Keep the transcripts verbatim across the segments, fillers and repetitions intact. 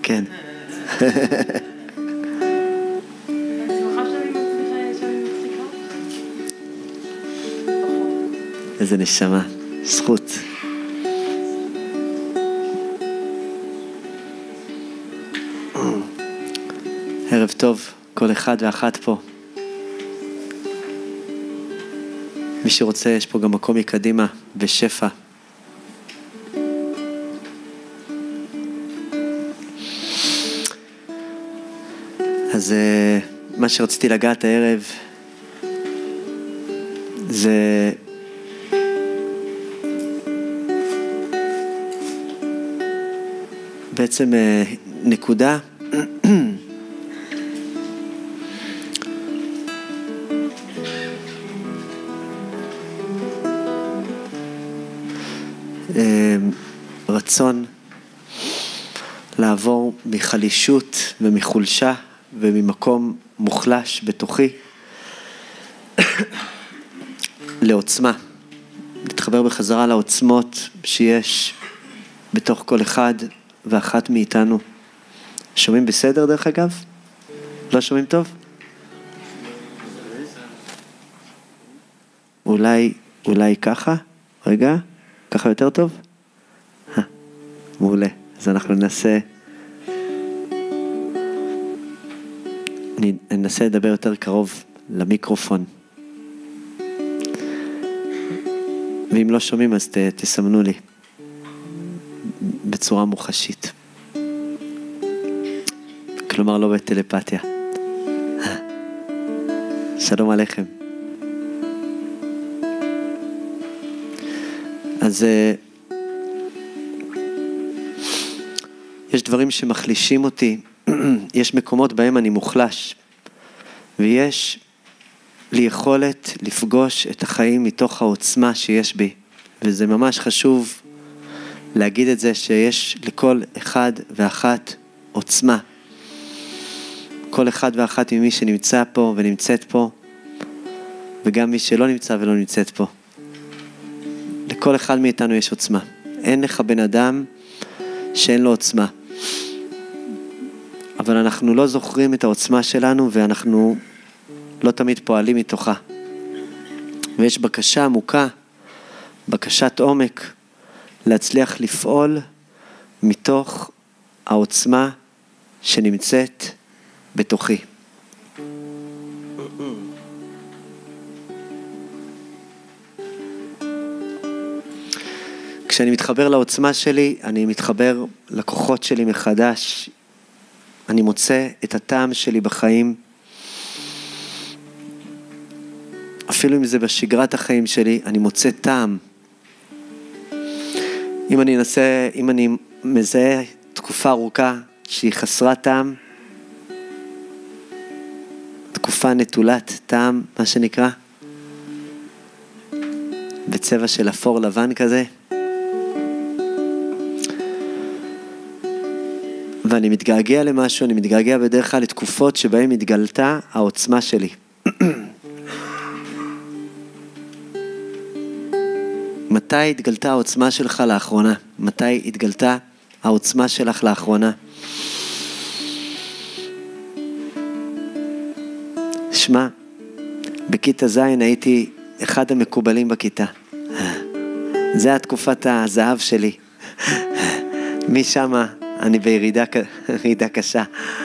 כן. איזה נשמה, זכות. ערב טוב, כל אחד ואחת פה. מי שרוצה, יש פה גם מקום מקדימה, בשפע. אז מה שרציתי לגעת הערב, זה בעצם נקודה רצון לעבור מחלישות ומחולשה וממקום מוחלש בתוכי לעוצמה, להתחבר בחזרה לעוצמות שיש בתוך כל אחד ואחת מאיתנו. שומעים בסדר דרך אגב? לא שומעים טוב? אולי, אולי ככה? רגע, ככה יותר טוב? ها, מעולה. אז אנחנו ננסה, ננסה לדבר יותר קרוב למיקרופון. ואם לא שומעים אז ת, תסמנו לי בצורה מוחשית. כלומר לא בטלפתיה. שלום עליכם. אז יש דברים שמחלישים אותי, יש מקומות בהם אני מוחלש, ויש לי יכולת לפגוש את החיים מתוך העוצמה שיש בי, וזה ממש חשוב להגיד את זה, שיש לכל אחד ואחת עוצמה. כל אחד ואחת ממי שנמצא פה ונמצאת פה, וגם מי שלא נמצא ולא נמצאת פה. לכל אחד מאיתנו יש עוצמה. אין לך בן אדם שאין לו עוצמה. אבל אנחנו לא זוכרים את העוצמה שלנו, ואנחנו לא תמיד פועלים מתוכה. ויש בקשה עמוקה, בקשת עומק, להצליח לפעול מתוך העוצמה שנמצאת בתוכי. כשאני מתחבר לעוצמה שלי, אני מתחבר לכוחות שלי מחדש. אני מוצא את הטעם שלי בחיים. אפילו אם זה בשגרת החיים שלי, אני מוצא טעם. אם אני אנסה, אם אני מזהה תקופה ארוכה שהיא חסרת טעם, תקופה נטולת טעם, מה שנקרא, בצבע של אפור לבן כזה, ואני מתגעגע למשהו, אני מתגעגע בדרך כלל לתקופות שבהן התגלתה העוצמה שלי. מתי התגלתה העוצמה שלך לאחרונה? מתי התגלתה העוצמה שלך לאחרונה? שמע, בכיתה ז' הייתי אחד המקובלים בכיתה. זה התקופת הזהב שלי. משם אני בירידה ירידה קשה.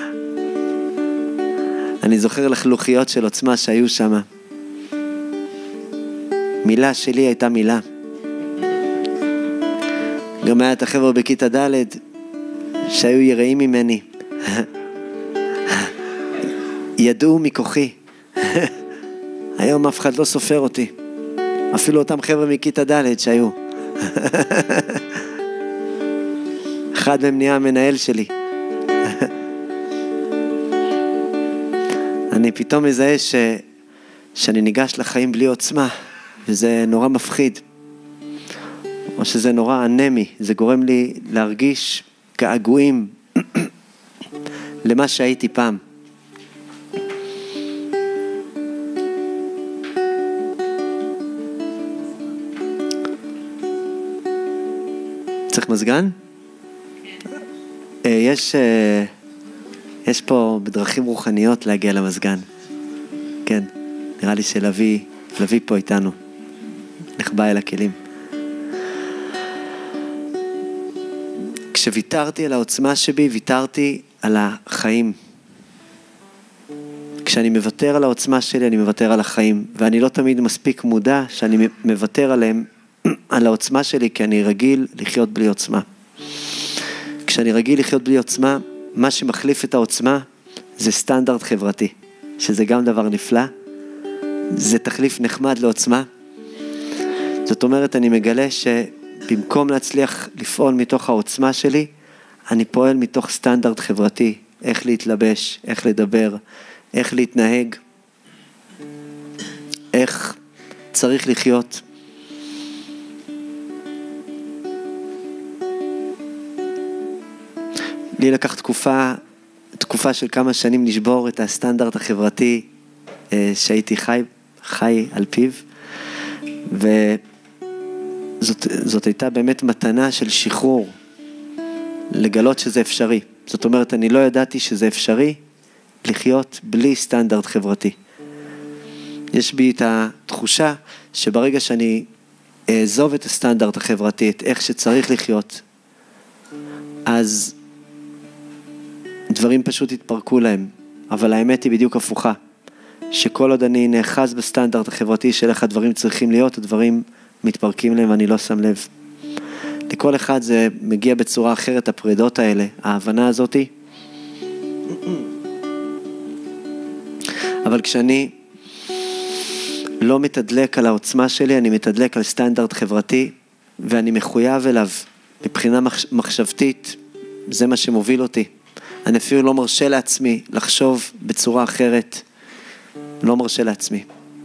אני זוכר לחלוכיות של עוצמה שהיו שם. מילה שלי הייתה מילה. גם היה את החבר'ה בכיתה ד' שהיו יראים ממני. ידעו מכוחי. היום אף אחד לא סופר אותי. אפילו אותם חבר'ה מכיתה ד' שהיו. אחד מהם נהיה המנהל שלי. אני פתאום מזהה ש... שאני ניגש לחיים בלי עוצמה, וזה נורא מפחיד. או שזה נורא אנמי, זה גורם לי להרגיש געגועים למה שהייתי פעם. צריך מזגן? אה, יש, יש פה בדרכים רוחניות להגיע למזגן. כן, נראה לי שלוי, לוי פה איתנו. נחבא אל הכלים. כשוויתרתי על העוצמה שבי, ויתרתי על החיים. כשאני מוותר על העוצמה שלי, אני מוותר על החיים. ואני לא תמיד מספיק מודע שאני מוותר עליהם, על העוצמה שלי, כי אני רגיל לחיות בלי עוצמה. כשאני רגיל לחיות בלי עוצמה, מה שמחליף את העוצמה זה סטנדרט חברתי, שזה גם דבר נפלא. זה תחליף נחמד לעוצמה. זאת אומרת, אני מגלה שבמקום להצליח לפעול מתוך העוצמה שלי, אני פועל מתוך סטנדרט חברתי, איך להתלבש, איך לדבר, איך להתנהג, איך צריך לחיות. לי לקח תקופה, תקופה של כמה שנים לשבור את הסטנדרט החברתי שהייתי חי, חי על פיו, וזאת זאת הייתה באמת מתנה של שחרור, לגלות שזה אפשרי. זאת אומרת, אני לא ידעתי שזה אפשרי לחיות בלי סטנדרט חברתי. יש בי את התחושה שברגע שאני אעזוב את הסטנדרט החברתי, את איך שצריך לחיות, אז דברים פשוט התפרקו להם. אבל האמת היא בדיוק הפוכה. שכל עוד אני נאחז בסטנדרט החברתי של איך הדברים צריכים להיות, הדברים מתפרקים להם ואני לא שם לב. לכל אחד זה מגיע בצורה אחרת, הפרידות האלה, ההבנה הזאת. אבל כשאני לא מתדלק על העוצמה שלי, אני מתדלק על סטנדרט חברתי, ואני מחויב אליו מבחינה מחשבתית, זה מה שמוביל אותי. אני אפילו לא מרשה לעצמי לחשוב בצורה אחרת, לא מרשה לעצמי.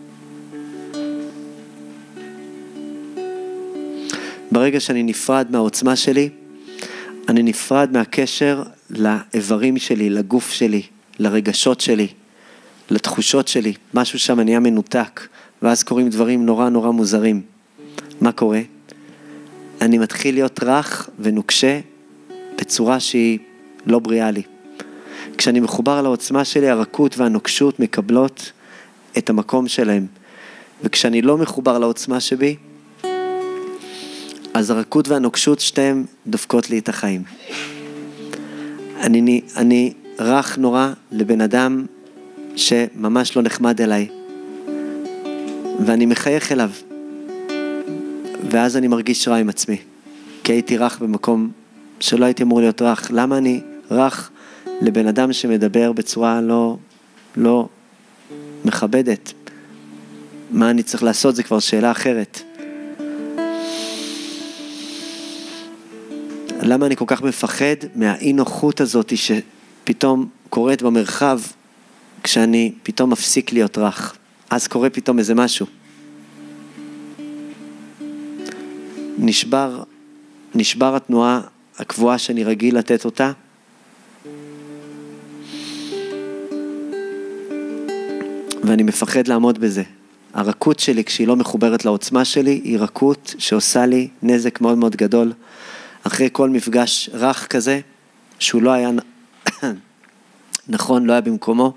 ברגע שאני נפרד מהעוצמה שלי, אני נפרד מהקשר לאיברים שלי, לגוף שלי, לרגשות שלי, לתחושות שלי. משהו שם נהיה מנותק, ואז קוראים דברים נורא נורא מוזרים. מה קורה? אני מתחיל להיות רך ונוקשה בצורה שהיא לא בריאה לי. כשאני מחובר על העוצמה שלי, הרכות והנוקשות מקבלות את המקום שלהם. וכשאני לא מחובר לעוצמה שבי, אז הרכות והנוקשות שתיהם דופקות לי את החיים. אני, אני רך נורא לבן אדם שממש לא נחמד אליי. ואני מחייך אליו. ואז אני מרגיש רע עם עצמי. כי הייתי רך במקום שלא הייתי אמור להיות רך. למה אני רך לבן אדם שמדבר בצורה לא, לא מכבדת? מה אני צריך לעשות? זה כבר שאלה אחרת. למה אני כל כך מפחד מהאי נוחות הזאת שפתאום קורית במרחב כשאני פתאום מפסיק להיות רך? אז קורה פתאום איזה משהו. נשבר, נשבר התנועה הקבועה שאני רגיל לתת אותה. ואני מפחד לעמוד בזה. הרכות שלי, כשהיא לא מחוברת לעוצמה שלי, היא רכות שעושה לי נזק מאוד מאוד גדול. אחרי כל מפגש רך כזה, שהוא לא היה נכון, לא היה במקומו,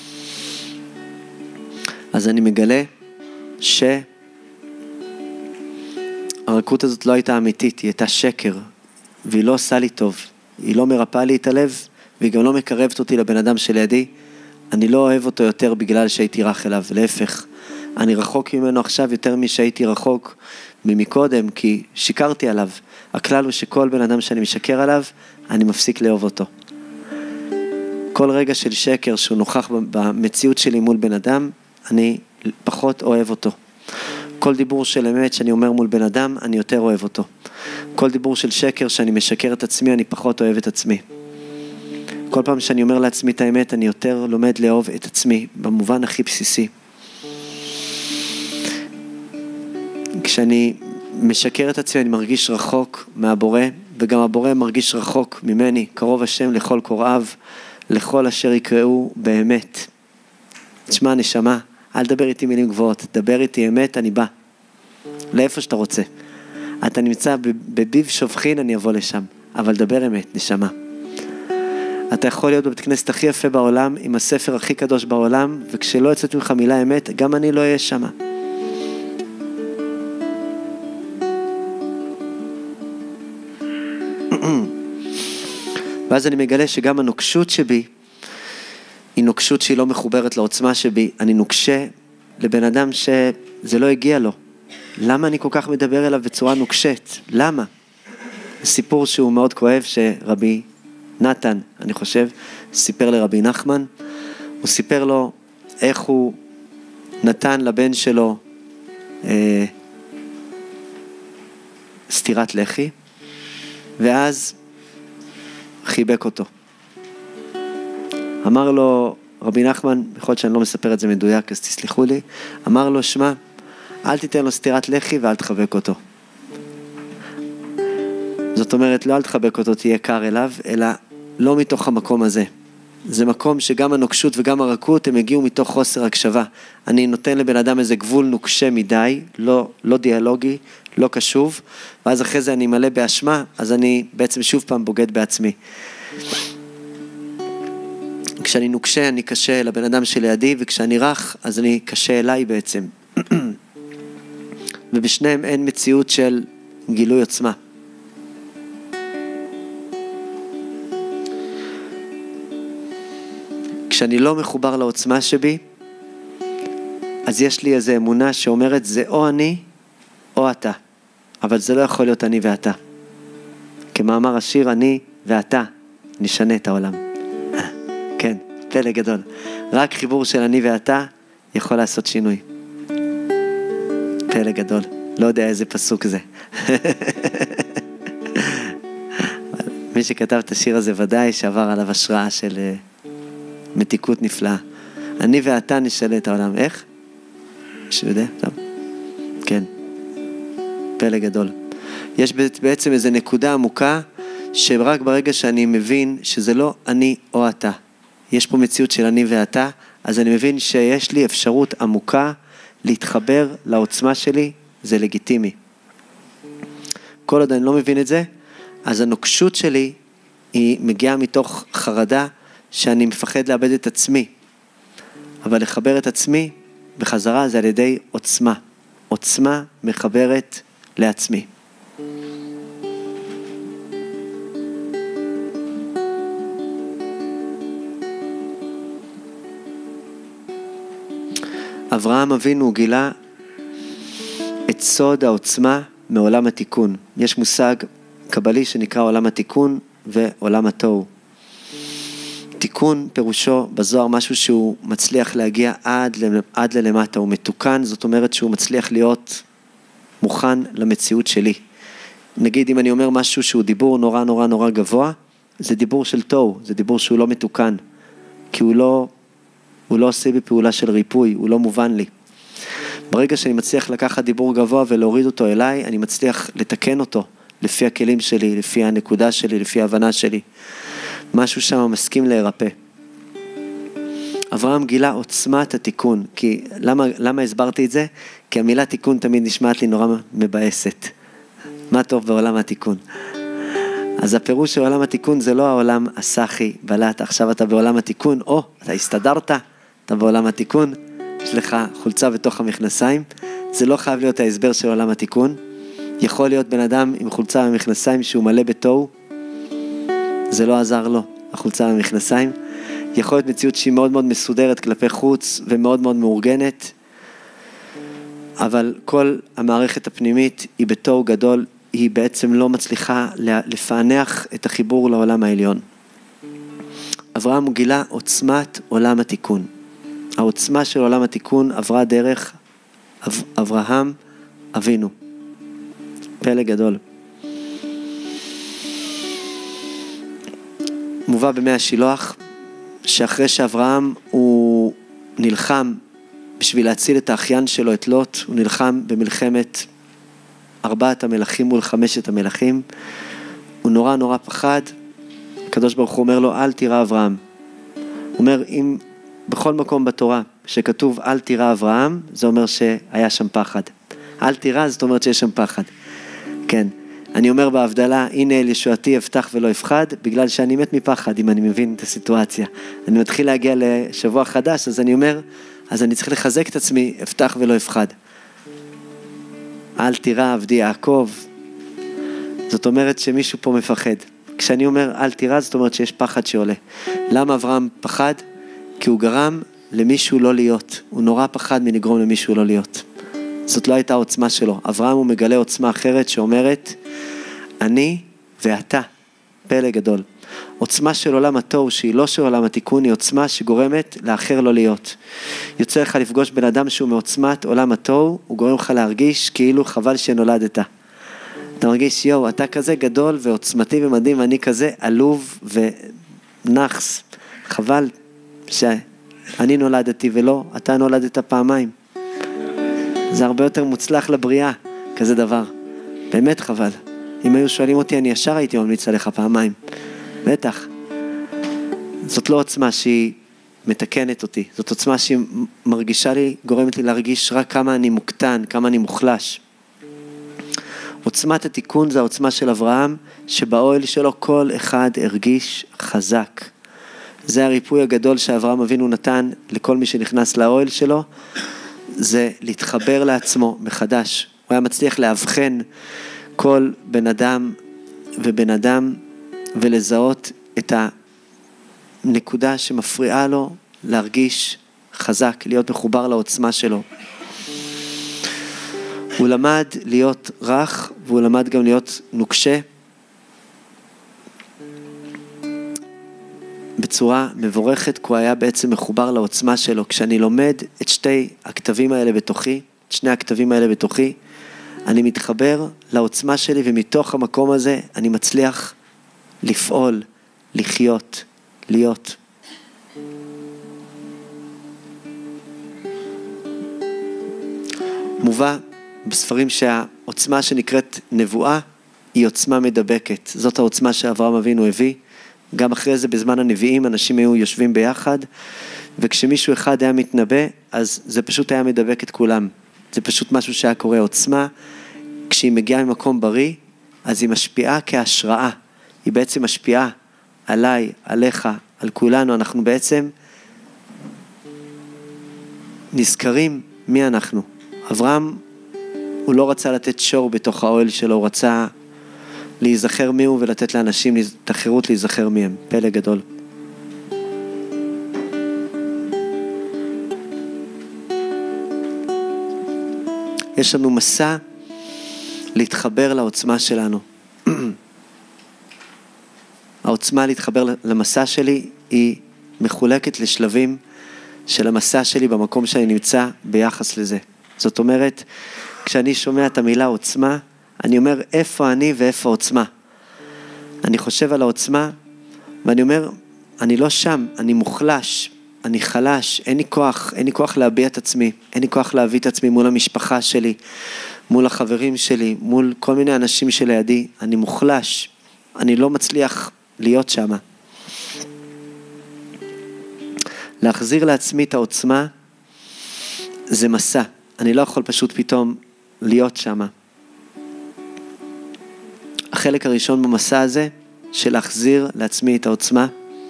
אז אני מגלה שהרכות הזאת לא הייתה אמיתית, היא הייתה שקר, והיא לא עושה לי טוב, היא לא מרפאה לי את הלב, והיא גם לא מקרבת אותי לבן אדם שלידי. אני לא אוהב אותו יותר בגלל שהייתי רך אליו, להפך, אני רחוק ממנו עכשיו יותר משהייתי רחוק ממקודם, כי שיקרתי עליו. הכלל הוא שכל בן אדם שאני משקר עליו, אני מפסיק לאהוב אותו. כל רגע של שקר שהוא נוכח במציאות שלי מול בן אדם, אני פחות אוהב אותו. כל דיבור של אמת שאני אומר מול בן אדם, אני יותר אוהב אותו. כל דיבור של שקר שאני משקר את עצמי, אני פחות אוהב את עצמי. כל פעם שאני אומר לעצמי את האמת, אני יותר לומד לאהוב את עצמי, במובן הכי בסיסי. כשאני משקר את עצמי, אני מרגיש רחוק מהבורא, וגם הבורא מרגיש רחוק ממני, קרוב השם לכל קוראיו, לכל אשר יקראו באמת. תשמע, נשמה, אל תדבר איתי מילים גבוהות, דבר איתי אמת, אני בא. לאיפה שאתה רוצה. אתה נמצא בביב שופכין, אני אבוא לשם. אבל דבר אמת, נשמה. אתה יכול להיות בבית כנסת הכי יפה בעולם, עם הספר הכי קדוש בעולם, וכשלא יוצאת ממך מילה אמת, גם אני לא אהיה שמה. ואז אני מגלה שגם הנוקשות שבי, היא נוקשות שהיא לא מחוברת לעוצמה שבי. אני נוקשה לבן אדם שזה לא הגיע לו. למה אני כל כך מדבר אליו בצורה נוקשת? למה? סיפור שהוא מאוד כואב שרבי נתן, אני חושב, סיפר לרבי נחמן. הוא סיפר לו איך הוא נתן לבן שלו אה, סתירת לחי, ואז חיבק אותו. אמר לו, רבי נחמן, בכל שאני לא מספר את זה מדויק, אז תסליחו לי, אמר לו, שמע, אל תיתן לו סתירת לחי ואל תחבק אותו. זאת אומרת, לא אל תחבק אותו, תהיה קר אליו, אלא לא מתוך המקום הזה. זה מקום שגם הנוקשות וגם הרכות, הם הגיעו מתוך חוסר הקשבה. אני נותן לבן אדם איזה גבול נוקשה מדי, לא, לא דיאלוגי, לא קשוב, ואז אחרי זה אני מלא באשמה, אז אני בעצם שוב פעם בוגד בעצמי. כשאני נוקשה, אני קשה לבן אדם שלידי, וכשאני רך, אז אני קשה אליי בעצם. ובשניהם אין מציאות של גילוי עוצמה. כשאני לא מחובר לעוצמה שבי, אז יש לי איזו אמונה שאומרת, זה או אני או אתה. אבל זה לא יכול להיות אני ואתה. כמאמר השיר, אני ואתה נשנה את העולם. כן, פלא גדול. רק חיבור של אני ואתה יכול לעשות שינוי. פלא גדול. לא יודע איזה פסוק זה. מי שכתב את השיר הזה ודאי שעבר עליו השראה של מתיקות נפלאה. אני ואתה נשנה את העולם. איך? מישהו יודע? טוב. כן. פלא גדול. יש בעצם איזו נקודה עמוקה שרק ברגע שאני מבין שזה לא אני או אתה, יש פה מציאות של אני ואתה, אז אני מבין שיש לי אפשרות עמוקה להתחבר לעוצמה שלי, זה לגיטימי. כל עוד אני לא מבין את זה, אז הנוקשות שלי היא מגיעה מתוך חרדה שאני מפחד לאבד את עצמי. אבל לחבר את עצמי בחזרה זה על ידי עוצמה. עוצמה מחברת לעצמי. אברהם אבינו גילה את סוד העוצמה מעולם התיקון. יש מושג קבלי שנקרא עולם התיקון ועולם התוהו. תיקון פירושו בזוהר משהו שהוא מצליח להגיע עד, עד ללמטה, הוא מתוקן, זאת אומרת שהוא מצליח להיות מוכן למציאות שלי. נגיד אם אני אומר משהו שהוא דיבור נורא נורא נורא גבוה, זה דיבור של תוהו, זה דיבור שהוא לא מתוקן, כי הוא לא, הוא לא עושה בפעולה של ריפוי, הוא לא מובן לי. ברגע שאני מצליח לקחת דיבור גבוה ולהוריד אותו אליי, אני מצליח לתקן אותו לפי הכלים שלי, לפי הנקודה שלי, לפי ההבנה שלי. משהו שם מסכים להירפא. אברהם גילה עוצמת התיקון, כי למה, למה הסברתי את זה? כי המילה תיקון תמיד נשמעת לי נורא מבאסת. מה טוב בעולם התיקון? אז הפירוש של עולם התיקון זה לא העולם הסחי, בלט, עכשיו אתה בעולם התיקון, או, אתה הסתדרת, אתה בעולם התיקון, יש לך חולצה בתוך המכנסיים, זה לא חייב להיות ההסבר של עולם התיקון, יכול להיות בן אדם עם חולצה במכנסיים שהוא מלא בתוהו, זה לא עזר לו, החולצה במכנסיים, יכול להיות מציאות שהיא מאוד מאוד מסודרת כלפי חוץ ומאוד מאוד מאורגנת, אבל כל המערכת הפנימית היא בתוהו גדול, היא בעצם לא מצליחה לפענח את החיבור לעולם העליון. אברהם גילה עוצמת עולם התיקון. העוצמה של עולם התיקון עברה דרך אברהם אבינו. פלא גדול. מובא במי השילוח, שאחרי שאברהם הוא נלחם בשביל להציל את האחיין שלו, את לוט, הוא נלחם במלחמת ארבעת המלכים מול חמשת המלכים, הוא נורא נורא פחד, הקדוש ברוך הוא אומר לו, אל תירא אברהם. הוא אומר, אם בכל מקום בתורה שכתוב אל תירא אברהם, זה אומר שהיה שם פחד. אל תירא, זאת אומרת שיש שם פחד. כן, אני אומר בהבדלה, הנה אל ישועתי אבטח ולא אפחד, בגלל שאני מת מפחד, אם אני מבין את הסיטואציה. אני מתחיל להגיע לשבוע חדש, אז אני אומר, אז אני צריך לחזק את עצמי, אבטח ולא אפחד. אל תירא עבדי יעקב. זאת אומרת שמישהו פה מפחד. כשאני אומר אל תירא, זאת אומרת שיש פחד שעולה. למה אברהם פחד? כי הוא גרם למישהו לא להיות. הוא נורא פחד מלגרום למישהו לא להיות. זאת לא הייתה העוצמה שלו. אברהם הוא מגלה עוצמה אחרת שאומרת, אני ואתה, פלא גדול. עוצמה של עולם התוהו, שהיא לא של עולם התיקון, היא עוצמה שגורמת לאחר לא להיות. יוצא לך לפגוש בן אדם שהוא מעוצמת עולם התוהו, הוא גורם לך להרגיש כאילו חבל שנולדת. אתה מרגיש, יו, אתה כזה גדול ועוצמתי ומדהים, ואני כזה עלוב ונחס. חבל שאני נולדתי ולא, אתה נולדת פעמיים. זה הרבה יותר מוצלח לבריאה, כזה דבר. באמת חבל. אם היו שואלים אותי, אני ישר הייתי ממליץ עליך פעמיים. בטח. זאת לא עוצמה שהיא מתקנת אותי. זאת עוצמה שהיא מרגישה לי, גורמת לי להרגיש רק כמה אני מוקטן, כמה אני מוחלש. עוצמת התיקון זה העוצמה של אברהם, שבאוהל שלו כל אחד הרגיש חזק. זה הריפוי הגדול שאברהם אבינו נתן לכל מי שנכנס לאוהל שלו, זה להתחבר לעצמו מחדש. הוא היה מצליח להבחן כל בן אדם ובן אדם, ולזהות את הנקודה שמפריעה לו להרגיש חזק, להיות מחובר לעוצמה שלו. הוא למד להיות רך, והוא למד גם להיות נוקשה, בצורה מבורכת, כי הוא היה בעצם מחובר לעוצמה שלו. כשאני לומד את שתי הכתבים האלה בתוכי, את שני הכתבים האלה בתוכי, אני מתחבר לעוצמה שלי, ומתוך המקום הזה אני מצליח לפעול, לחיות, להיות. מובא בספרים שהעוצמה שנקראת נבואה היא עוצמה מדבקת. זאת העוצמה שאברהם אבינו הביא. גם אחרי זה בזמן הנביאים אנשים היו יושבים ביחד, וכשמישהו אחד היה מתנבא, אז זה פשוט היה מדבק את כולם. זה פשוט משהו שהיה קורה. עוצמה, כשהיא מגיעה ממקום בריא, אז היא משפיעה כהשראה. היא בעצם משפיעה עליי, עליך, על כולנו. אנחנו בעצם נזכרים מי אנחנו. אברהם, הוא לא רצה לתת שור בתוך האוהל שלו, הוא רצה להיזכר מי הוא ולתת לאנשים את החירות להיזכר מי הם. פלא גדול. יש לנו מסע להתחבר לעוצמה שלנו. העוצמה להתחבר למסע שלי היא מחולקת לשלבים של המסע שלי במקום שאני נמצא ביחס לזה. זאת אומרת, כשאני שומע את המילה עוצמה, אני אומר איפה אני ואיפה עוצמה. אני חושב על העוצמה ואני אומר, אני לא שם, אני מוחלש, אני חלש, אין לי כוח, אין לי כוח להביע את עצמי, אין לי כוח להביא את עצמי מול המשפחה שלי, מול החברים שלי, מול כל מיני אנשים שלידי, אני מוחלש, אני לא מצליח להיות שם. להחזיר לעצמי את העוצמה זה מסע, אני לא יכול פשוט פתאום להיות שם. החלק הראשון במסע הזה של להחזיר לעצמי את העוצמה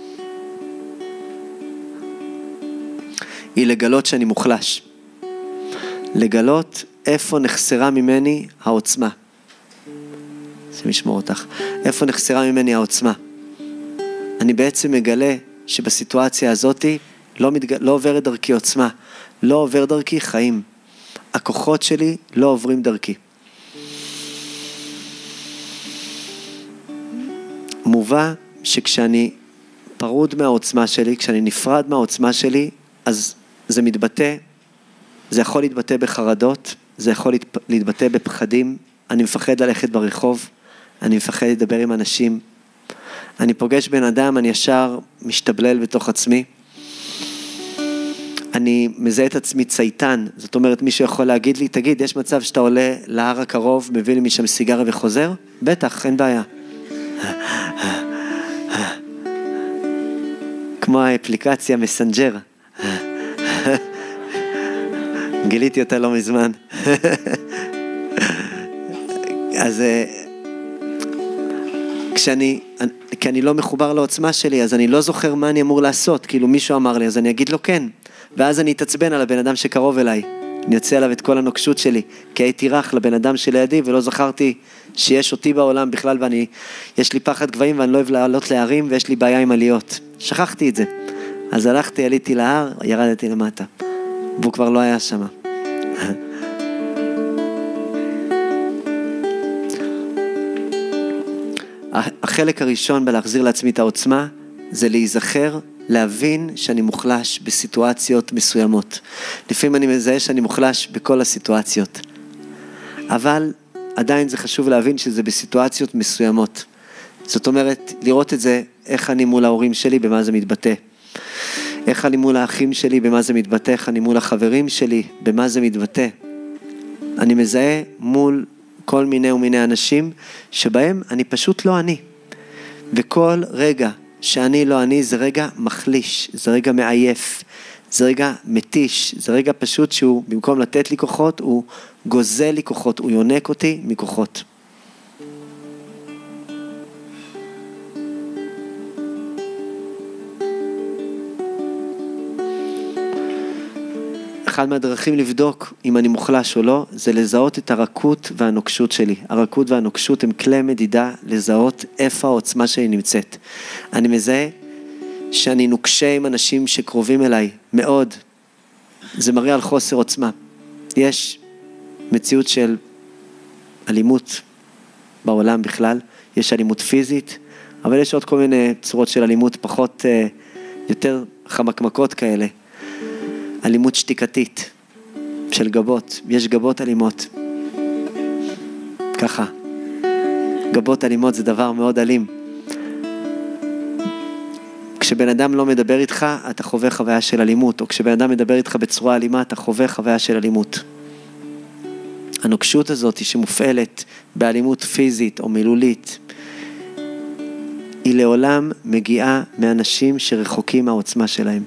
היא לגלות שאני מוחלש. לגלות איפה נחסרה ממני העוצמה. זה משמור אותך. איפה נחסרה ממני העוצמה. אני בעצם מגלה שבסיטואציה הזאת לא, מתג... לא עוברת דרכי עוצמה. לא עובר דרכי חיים. הכוחות שלי לא עוברים דרכי. מובא שכשאני פרוד מהעוצמה שלי, כשאני נפרד מהעוצמה שלי, אז זה מתבטא, זה יכול להתבטא בחרדות, זה יכול להתבטא בפחדים, אני מפחד ללכת ברחוב, אני מפחד לדבר עם אנשים, אני פוגש בן אדם, אני ישר משתבלל בתוך עצמי, אני מזהה את עצמי צייתן, זאת אומרת מישהו יכול להגיד לי, תגיד, יש מצב שאתה עולה להר הקרוב, מביא לי משם סיגריה וחוזר? בטח, אין בעיה. כמו האפליקציה מסנג'ר. גיליתי אותה לא מזמן. אז כשאני, כי אני לא מחובר לעוצמה שלי, אז אני לא זוכר מה אני אמור לעשות, כאילו מישהו אמר לי, אז אני אגיד לו כן, ואז אני אתעצבן על הבן אדם שקרוב אליי, אני יוצא עליו את כל הנוקשות שלי, כי הייתי רך לבן אדם שלידי, ולא זכרתי שיש אותי בעולם בכלל, ואני, יש לי פחד גבהים, ואני לא אוהב לעלות להרים, ויש לי בעיה עם עליות. שכחתי את זה. אז הלכתי, עליתי להר, ירדתי למטה. והוא כבר לא היה שם. החלק הראשון בלהחזיר לעצמי את העוצמה, זה להיזכר, להבין שאני מוחלש בסיטואציות מסוימות. לפעמים אני מזהה שאני מוחלש בכל הסיטואציות. אבל עדיין זה חשוב להבין שזה בסיטואציות מסוימות. זאת אומרת, לראות את זה, איך אני מול ההורים שלי, במה זה מתבטא. איך אני מול האחים שלי, במה זה מתבטא. איך אני מול החברים שלי, במה זה מתבטא. אני מזהה מול כל מיני ומיני אנשים, שבהם אני פשוט לא אני. וכל רגע שאני לא אני, זה רגע מחליש, זה רגע מעייף, זה רגע מתיש, זה רגע פשוט שהוא, במקום לתת לי כוחות, הוא גוזל לי כוחות, הוא יונק אותי מכוחות. אחד מהדרכים לבדוק אם אני מוחלש או לא, זה לזהות את הרכות והנוקשות שלי. הרכות והנוקשות הם כלי מדידה לזהות איפה העוצמה שלי נמצאת. אני מזהה שאני נוקשה עם אנשים שקרובים אליי מאוד. זה מראה על חוסר עוצמה. יש מציאות של אלימות בעולם בכלל, יש אלימות פיזית, אבל יש עוד כל מיני צורות של אלימות פחות, יותר חמקמקות כאלה. אלימות שתיקתית של גבות, יש גבות אלימות. ככה. גבות אלימות זה דבר מאוד אלים. כשבן אדם לא מדבר איתך, אתה חווה חוויה של אלימות, או כשבן אדם מדבר איתך בצורה אלימה, אתה חווה חוויה של אלימות. הנוקשות הזאת שמופעלת באלימות פיזית או מילולית, היא לעולם מגיעה מאנשים שרחוקים מהעוצמה שלהם.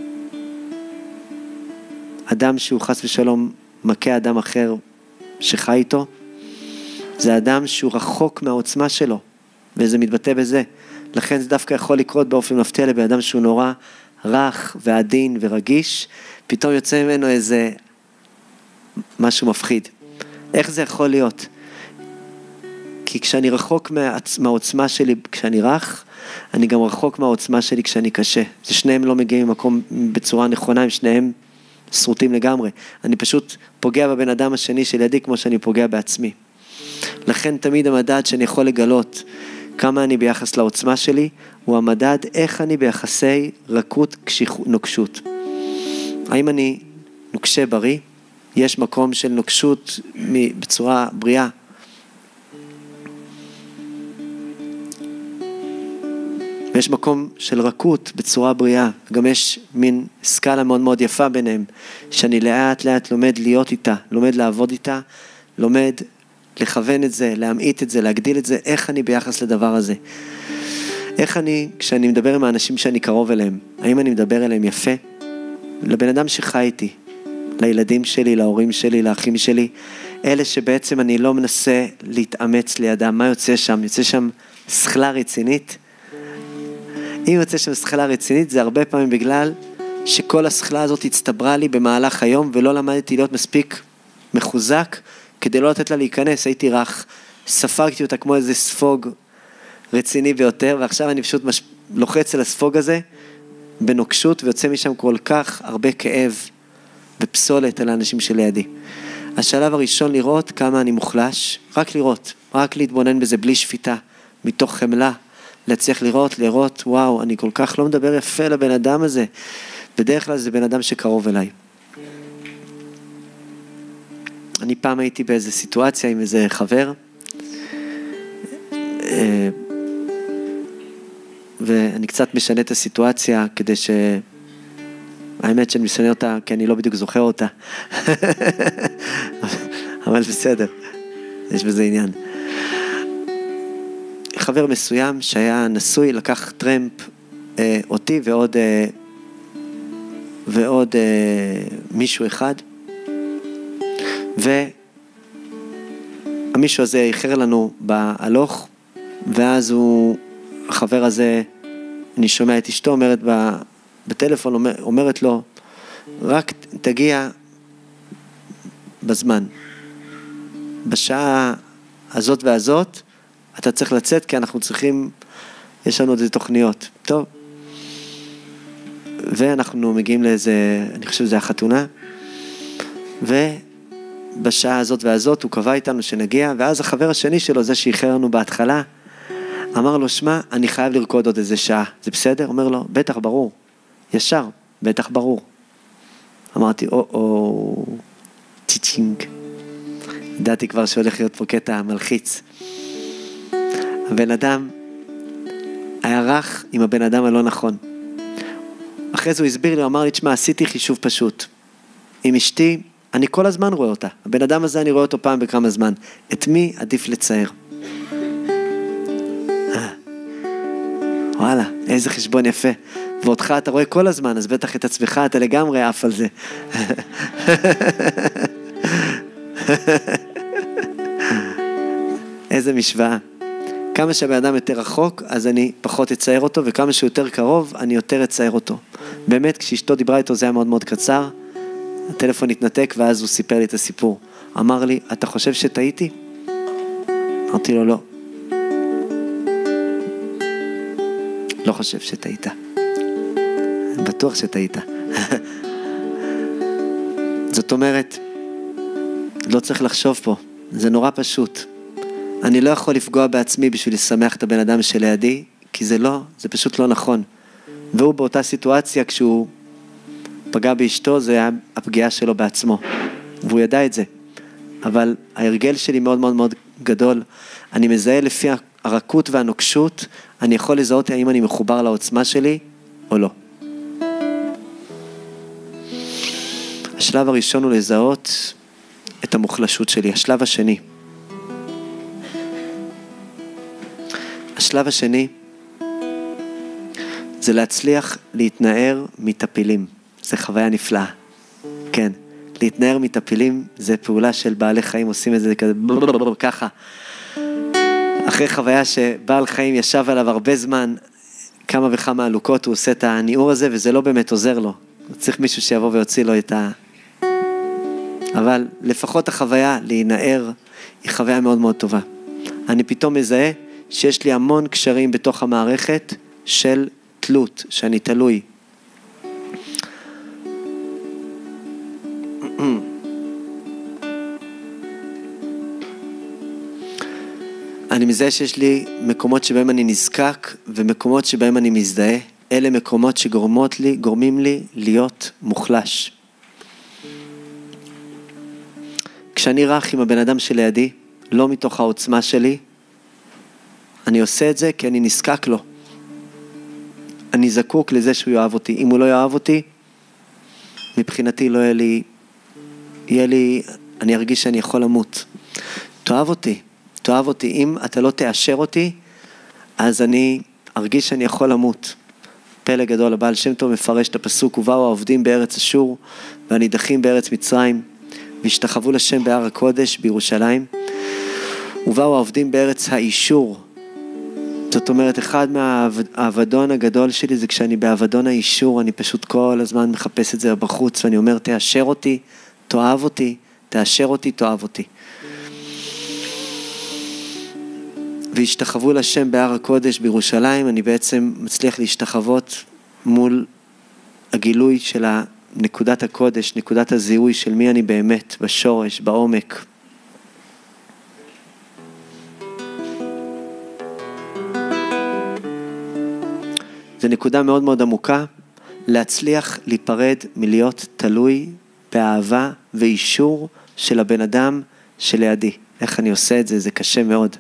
אדם שהוא חס ושלום מכה אדם אחר שחי איתו, זה אדם שהוא רחוק מהעוצמה שלו, וזה מתבטא בזה. לכן זה דווקא יכול לקרות באופן מפתיע לבן אדם שהוא נורא רך ועדין ורגיש, פתאום יוצא ממנו איזה משהו מפחיד. איך זה יכול להיות? כי כשאני רחוק מהעוצמה שלי כשאני רך, אני גם רחוק מהעוצמה שלי כשאני קשה. זה שניהם לא מגיעים ממקום בצורה נכונה, הם שניהם סרוטים לגמרי. אני פשוט פוגע בבן אדם השני שלידי כמו שאני פוגע בעצמי. לכן תמיד המדד שאני יכול לגלות כמה אני ביחס לעוצמה שלי, הוא המדד איך אני ביחסי רכות נוקשות. האם אני נוקשה בריא? יש מקום של נוקשות בצורה בריאה. ויש מקום של רכות בצורה בריאה. גם יש מין סקאלה מאוד מאוד יפה ביניהם, שאני לאט לאט לומד להיות איתה, לומד לעבוד איתה, לומד לכוון את זה, להמעיט את זה, להגדיל את זה, איך אני ביחס לדבר הזה. איך אני, כשאני מדבר עם האנשים שאני קרוב אליהם, האם אני מדבר אליהם יפה? לבן אדם שחי איתי, לילדים שלי, להורים שלי, לאחים שלי, אלה שבעצם אני לא מנסה להתאמץ לידם. מה יוצא שם? יוצא שם שכלה רצינית. אם יוצא שם שכלה רצינית, זה הרבה פעמים בגלל שכל השכלה הזאת הצטברה לי במהלך היום, ולא למדתי להיות מספיק מחוזק, כדי לא לתת לה להיכנס. הייתי רך, ספגתי אותה כמו איזה ספוג רציני ביותר, ועכשיו אני פשוט מש... לוחץ על הספוג הזה, בנוקשות, ויוצא משם כל כך הרבה כאב ופסולת על האנשים שלידי. השלב הראשון לראות כמה אני מוחלש, רק לראות, רק להתבונן בזה בלי שפיטה, מתוך חמלה, להצליח לראות, לראות, וואו, אני כל כך לא מדבר יפה לבן אדם הזה. בדרך כלל זה בן אדם שקרוב אליי. אני פעם הייתי באיזו סיטואציה עם איזה חבר, ואני קצת משנה את הסיטואציה כדי ש... האמת שאני משנה אותה כי אני לא בדיוק זוכר אותה. אבל בסדר, יש בזה עניין. חבר מסוים שהיה נשוי, לקח טרמפ אה, אותי ועוד, אה, ועוד אה, מישהו אחד, והמישהו הזה איחר לנו בהלוך, ואז הוא, החבר הזה, אני שומע את אשתו אומרת בטלפון, אומר, אומרת לו, רק תגיע בזמן. בשעה הזאת והזאת, אתה צריך לצאת, כי אנחנו צריכים, יש לנו איזה תוכניות. טוב. ואנחנו מגיעים לאיזה, אני חושב שזה החתונה, ובשעה הזאת והזאת הוא קבע איתנו שנגיע, ואז החבר השני שלו, זה שאיחר לנו בהתחלה, אמר לו, שמע, אני חייב לרקוד עוד איזה שעה. זה בסדר? אומר לו, בטח, ברור. ישר, בטח, ברור. אמרתי, או, או, צ'יצ'ינג. ידעתי כבר שהולך להיות פה קטע מלחיץ. הבן אדם היה רך עם הבן אדם הלא נכון. אחרי זה הוא הסביר לי, הוא אמר לי, תשמע, עשיתי חישוב פשוט. עם אשתי, אני כל הזמן רואה אותה. הבן אדם הזה אני רואה אותו פעם בכמה זמן. את מי עדיף לצייר? וואלה, איזה חשבון יפה. ואותך אתה רואה כל הזמן, אז בטח את עצמך אתה לגמרי עף על זה. איזה משוואה. כמה שהבן אדם יותר רחוק, אז אני פחות אצייר אותו, וכמה שהוא יותר קרוב, אני יותר אצייר אותו. באמת, כשאשתו דיברה איתו, זה היה מאוד מאוד קצר, הטלפון התנתק, ואז הוא סיפר לי את הסיפור. אמר לי, אתה חושב שטעיתי? אמרתי לו, לא. לא חושב שטעית. אני בטוח שטעית. זאת אומרת, לא צריך לחשוב פה. זה נורא פשוט. אני לא יכול לפגוע בעצמי בשביל לשמח את הבן אדם שלידי, כי זה לא, זה פשוט לא נכון. והוא באותה סיטואציה, כשהוא פגע באשתו, זה היה הפגיעה שלו בעצמו. והוא ידע את זה. אבל ההרגל שלי מאוד מאוד מאוד גדול. אני מזהה לפי הרכות והנוקשות, אני יכול לזהות האם אני מחובר לעוצמה שלי או לא. השלב הראשון הוא לזהות את המוחלשות שלי. השלב השני. השלב השני זה להצליח להתנער מטפילים. זה חוויה נפלאה. כן, להתנער מטפילים זה פעולה של בעלי חיים, עושים את זה כזה ככה. אחרי חוויה שבעל חיים ישב עליו הרבה זמן, כמה וכמה עלוקות, הוא עושה את הניעור הזה, וזה לא באמת עוזר לו. הוא צריך מישהו שיבוא ויוציא לו את ה... אבל לפחות החוויה להינער היא חוויה מאוד מאוד טובה. אני פתאום מזהה שיש לי המון קשרים בתוך המערכת של תלות, שאני תלוי. אני מזהה שיש לי מקומות שבהם אני נזקק ומקומות שבהם אני מזדהה. אלה מקומות שגורמות לי, גורמים לי להיות מוחלש. כשאני רך עם הבן אדם שלידי, לא מתוך העוצמה שלי, אני עושה את זה כי אני נזקק לו. אני זקוק לזה שהוא יאהב אותי. אם הוא לא יאהב אותי, מבחינתי לא יהיה לי, יהיה לי, אני ארגיש שאני יכול למות. תאהב אותי, תאהב אותי. אם אתה לא תאשר אותי, אז אני ארגיש שאני יכול למות. פלא גדול, הבעל שם טוב מפרש את הפסוק, ובאו העובדים בארץ אשור, והנידחים בארץ מצרים, והשתחוו לשם בהר הקודש בירושלים, ובאו העובדים בארץ האישור. זאת אומרת, אחד מהעבדון הגדול שלי זה כשאני בעבדון האישור, אני פשוט כל הזמן מחפש את זה בחוץ, ואני אומר, תאשר אותי, תאהב אותי, תאשר אותי, תאהב אותי. והשתחוו לשם בהר הקודש בירושלים, אני בעצם מצליח להשתחוות מול הגילוי של נקודת הקודש, נקודת הזיהוי של מי אני באמת, בשורש, בעומק. זו נקודה מאוד מאוד עמוקה, להצליח להיפרד מלהיות תלוי באהבה ואישור של הבן אדם שלידי. איך אני עושה את זה? זה קשה מאוד.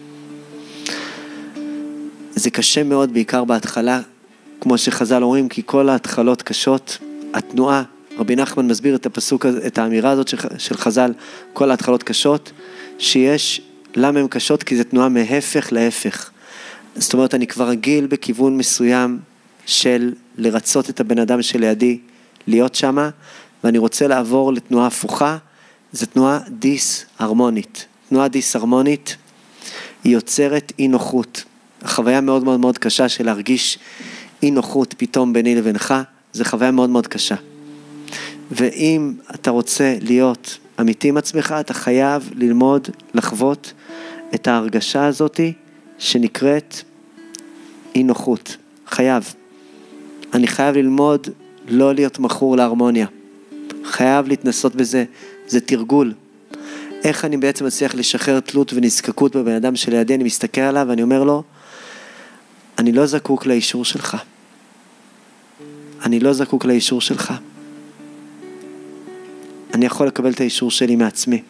זה קשה מאוד, בעיקר בהתחלה, כמו שחז"ל אומרים, כי כל ההתחלות קשות, התנועה, רבי נחמן מסביר את הפסוק, את האמירה הזאת של חז"ל, כל ההתחלות קשות, שיש, למה הן קשות? כי זה תנועה מהפך להפך. זאת אומרת, אני כבר רגיל בכיוון מסוים של לרצות את הבן אדם שלידי, להיות שמה, ואני רוצה לעבור לתנועה הפוכה, זו תנועה דיס-הרמונית. תנועה דיס-הרמונית היא יוצרת אי נוחות. החוויה מאוד מאוד מאוד קשה של להרגיש אי נוחות פתאום ביני לבינך, זה חוויה מאוד מאוד קשה. ואם אתה רוצה להיות אמיתי עם עצמך, אתה חייב ללמוד, לחוות את ההרגשה הזאת שנקראת אי נוחות. חייב. אני חייב ללמוד לא להיות מכור להרמוניה. חייב להתנסות בזה, זה תרגול. איך אני בעצם מצליח לשחרר תלות ונזקקות בבן אדם שלידי, אני מסתכל עליו ואני אומר לו, אני לא זקוק לאישור שלך. אני לא זקוק לאישור שלך. אני יכול לקבל את האישור שלי מעצמי.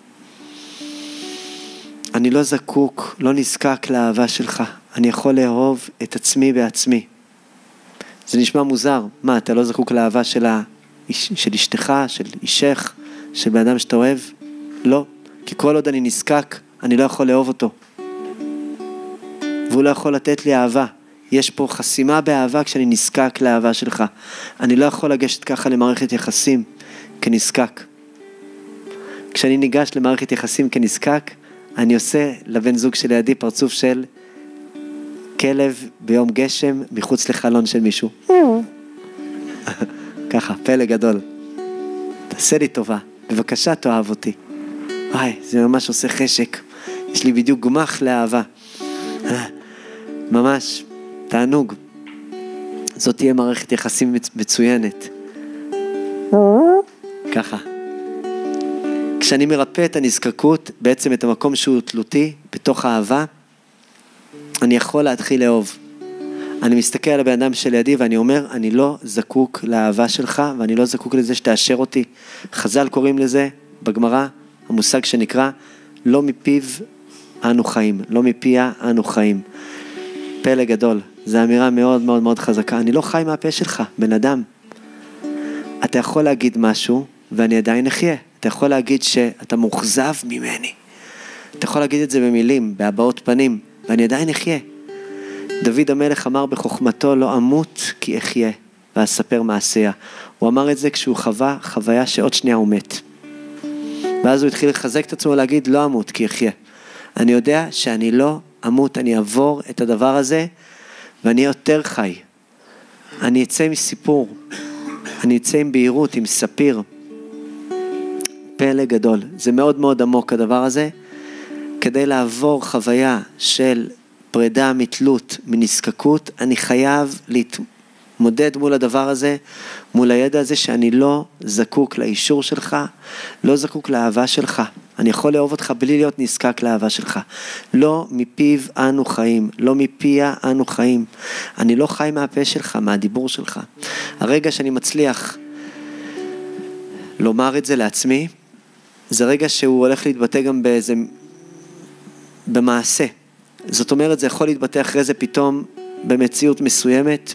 אני לא זקוק, לא נזקק לאהבה שלך. אני יכול לאהוב את עצמי בעצמי. זה נשמע מוזר. מה, אתה לא זקוק לאהבה של, ה... של אשתך, של אישך, של בן אדם שאתה אוהב? לא. כי כל עוד אני נזקק, אני לא יכול לאהוב אותו. והוא לא יכול לתת לי אהבה. יש פה חסימה באהבה כשאני נזקק לאהבה שלך. אני לא יכול לגשת ככה למערכת יחסים כנזקק. כשאני ניגש למערכת יחסים כנזקק, אני עושה לבן זוג שלידי פרצוף של כלב ביום גשם מחוץ לחלון של מישהו. ככה, פלא גדול. תעשה לי טובה, בבקשה תאהב אותי. וואי, זה ממש עושה חשק. יש לי בדיוק גמח לאהבה. ממש, תענוג. זאת תהיה מערכת יחסים מצוינת. ככה. כשאני מרפא את הנזקקות, בעצם את המקום שהוא תלותי, בתוך האהבה, אני יכול להתחיל לאהוב. אני מסתכל על הבן אדם שלידי ואני אומר, אני לא זקוק לאהבה שלך, ואני לא זקוק לזה שתאשר אותי. חז"ל קוראים לזה, בגמרא, המושג שנקרא, לא מפיו אנו חיים, לא מפיה אנו חיים. פלא גדול, זו אמירה מאוד מאוד מאוד חזקה. אני לא חי מהפה שלך, בן אדם. אתה יכול להגיד משהו, ואני עדיין אחיה. אתה יכול להגיד שאתה מוחזב ממני. אתה יכול להגיד את זה במילים, בהבעות פנים, ואני עדיין אחיה. דוד המלך אמר בחוכמתו, לא אמות כי אחיה, ואספר מעשיה. הוא אמר את זה כשהוא חווה חוויה שעוד שנייה הוא מת. ואז הוא התחיל לחזק את עצמו להגיד, לא אמות כי אחיה. אני יודע שאני לא אמות, אני אעבור את הדבר הזה, ואני יותר חי. אני אצא עם סיפור, אני אצא עם בהירות, עם ספיר. פלא גדול. זה מאוד מאוד עמוק הדבר הזה. כדי לעבור חוויה של פרידה, מתלות, מנזקקות, אני חייב להתמודד מול הדבר הזה, מול הידע הזה שאני לא זקוק לאישור שלך, לא זקוק לאהבה שלך. אני יכול לאהוב אותך בלי להיות נזקק לאהבה שלך. לא מפיו אנו חיים, לא מפיה אנו חיים. אני לא חי מהפה שלך, מהדיבור שלך. הרגע שאני מצליח לומר את זה לעצמי, זה רגע שהוא הולך להתבטא גם באיזה, במעשה. זאת אומרת, זה יכול להתבטא אחרי זה פתאום במציאות מסוימת,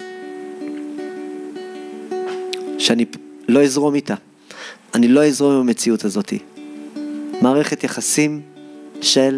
שאני לא אזרום איתה. אני לא אזרום עם המציאות הזאת. מערכת יחסים של,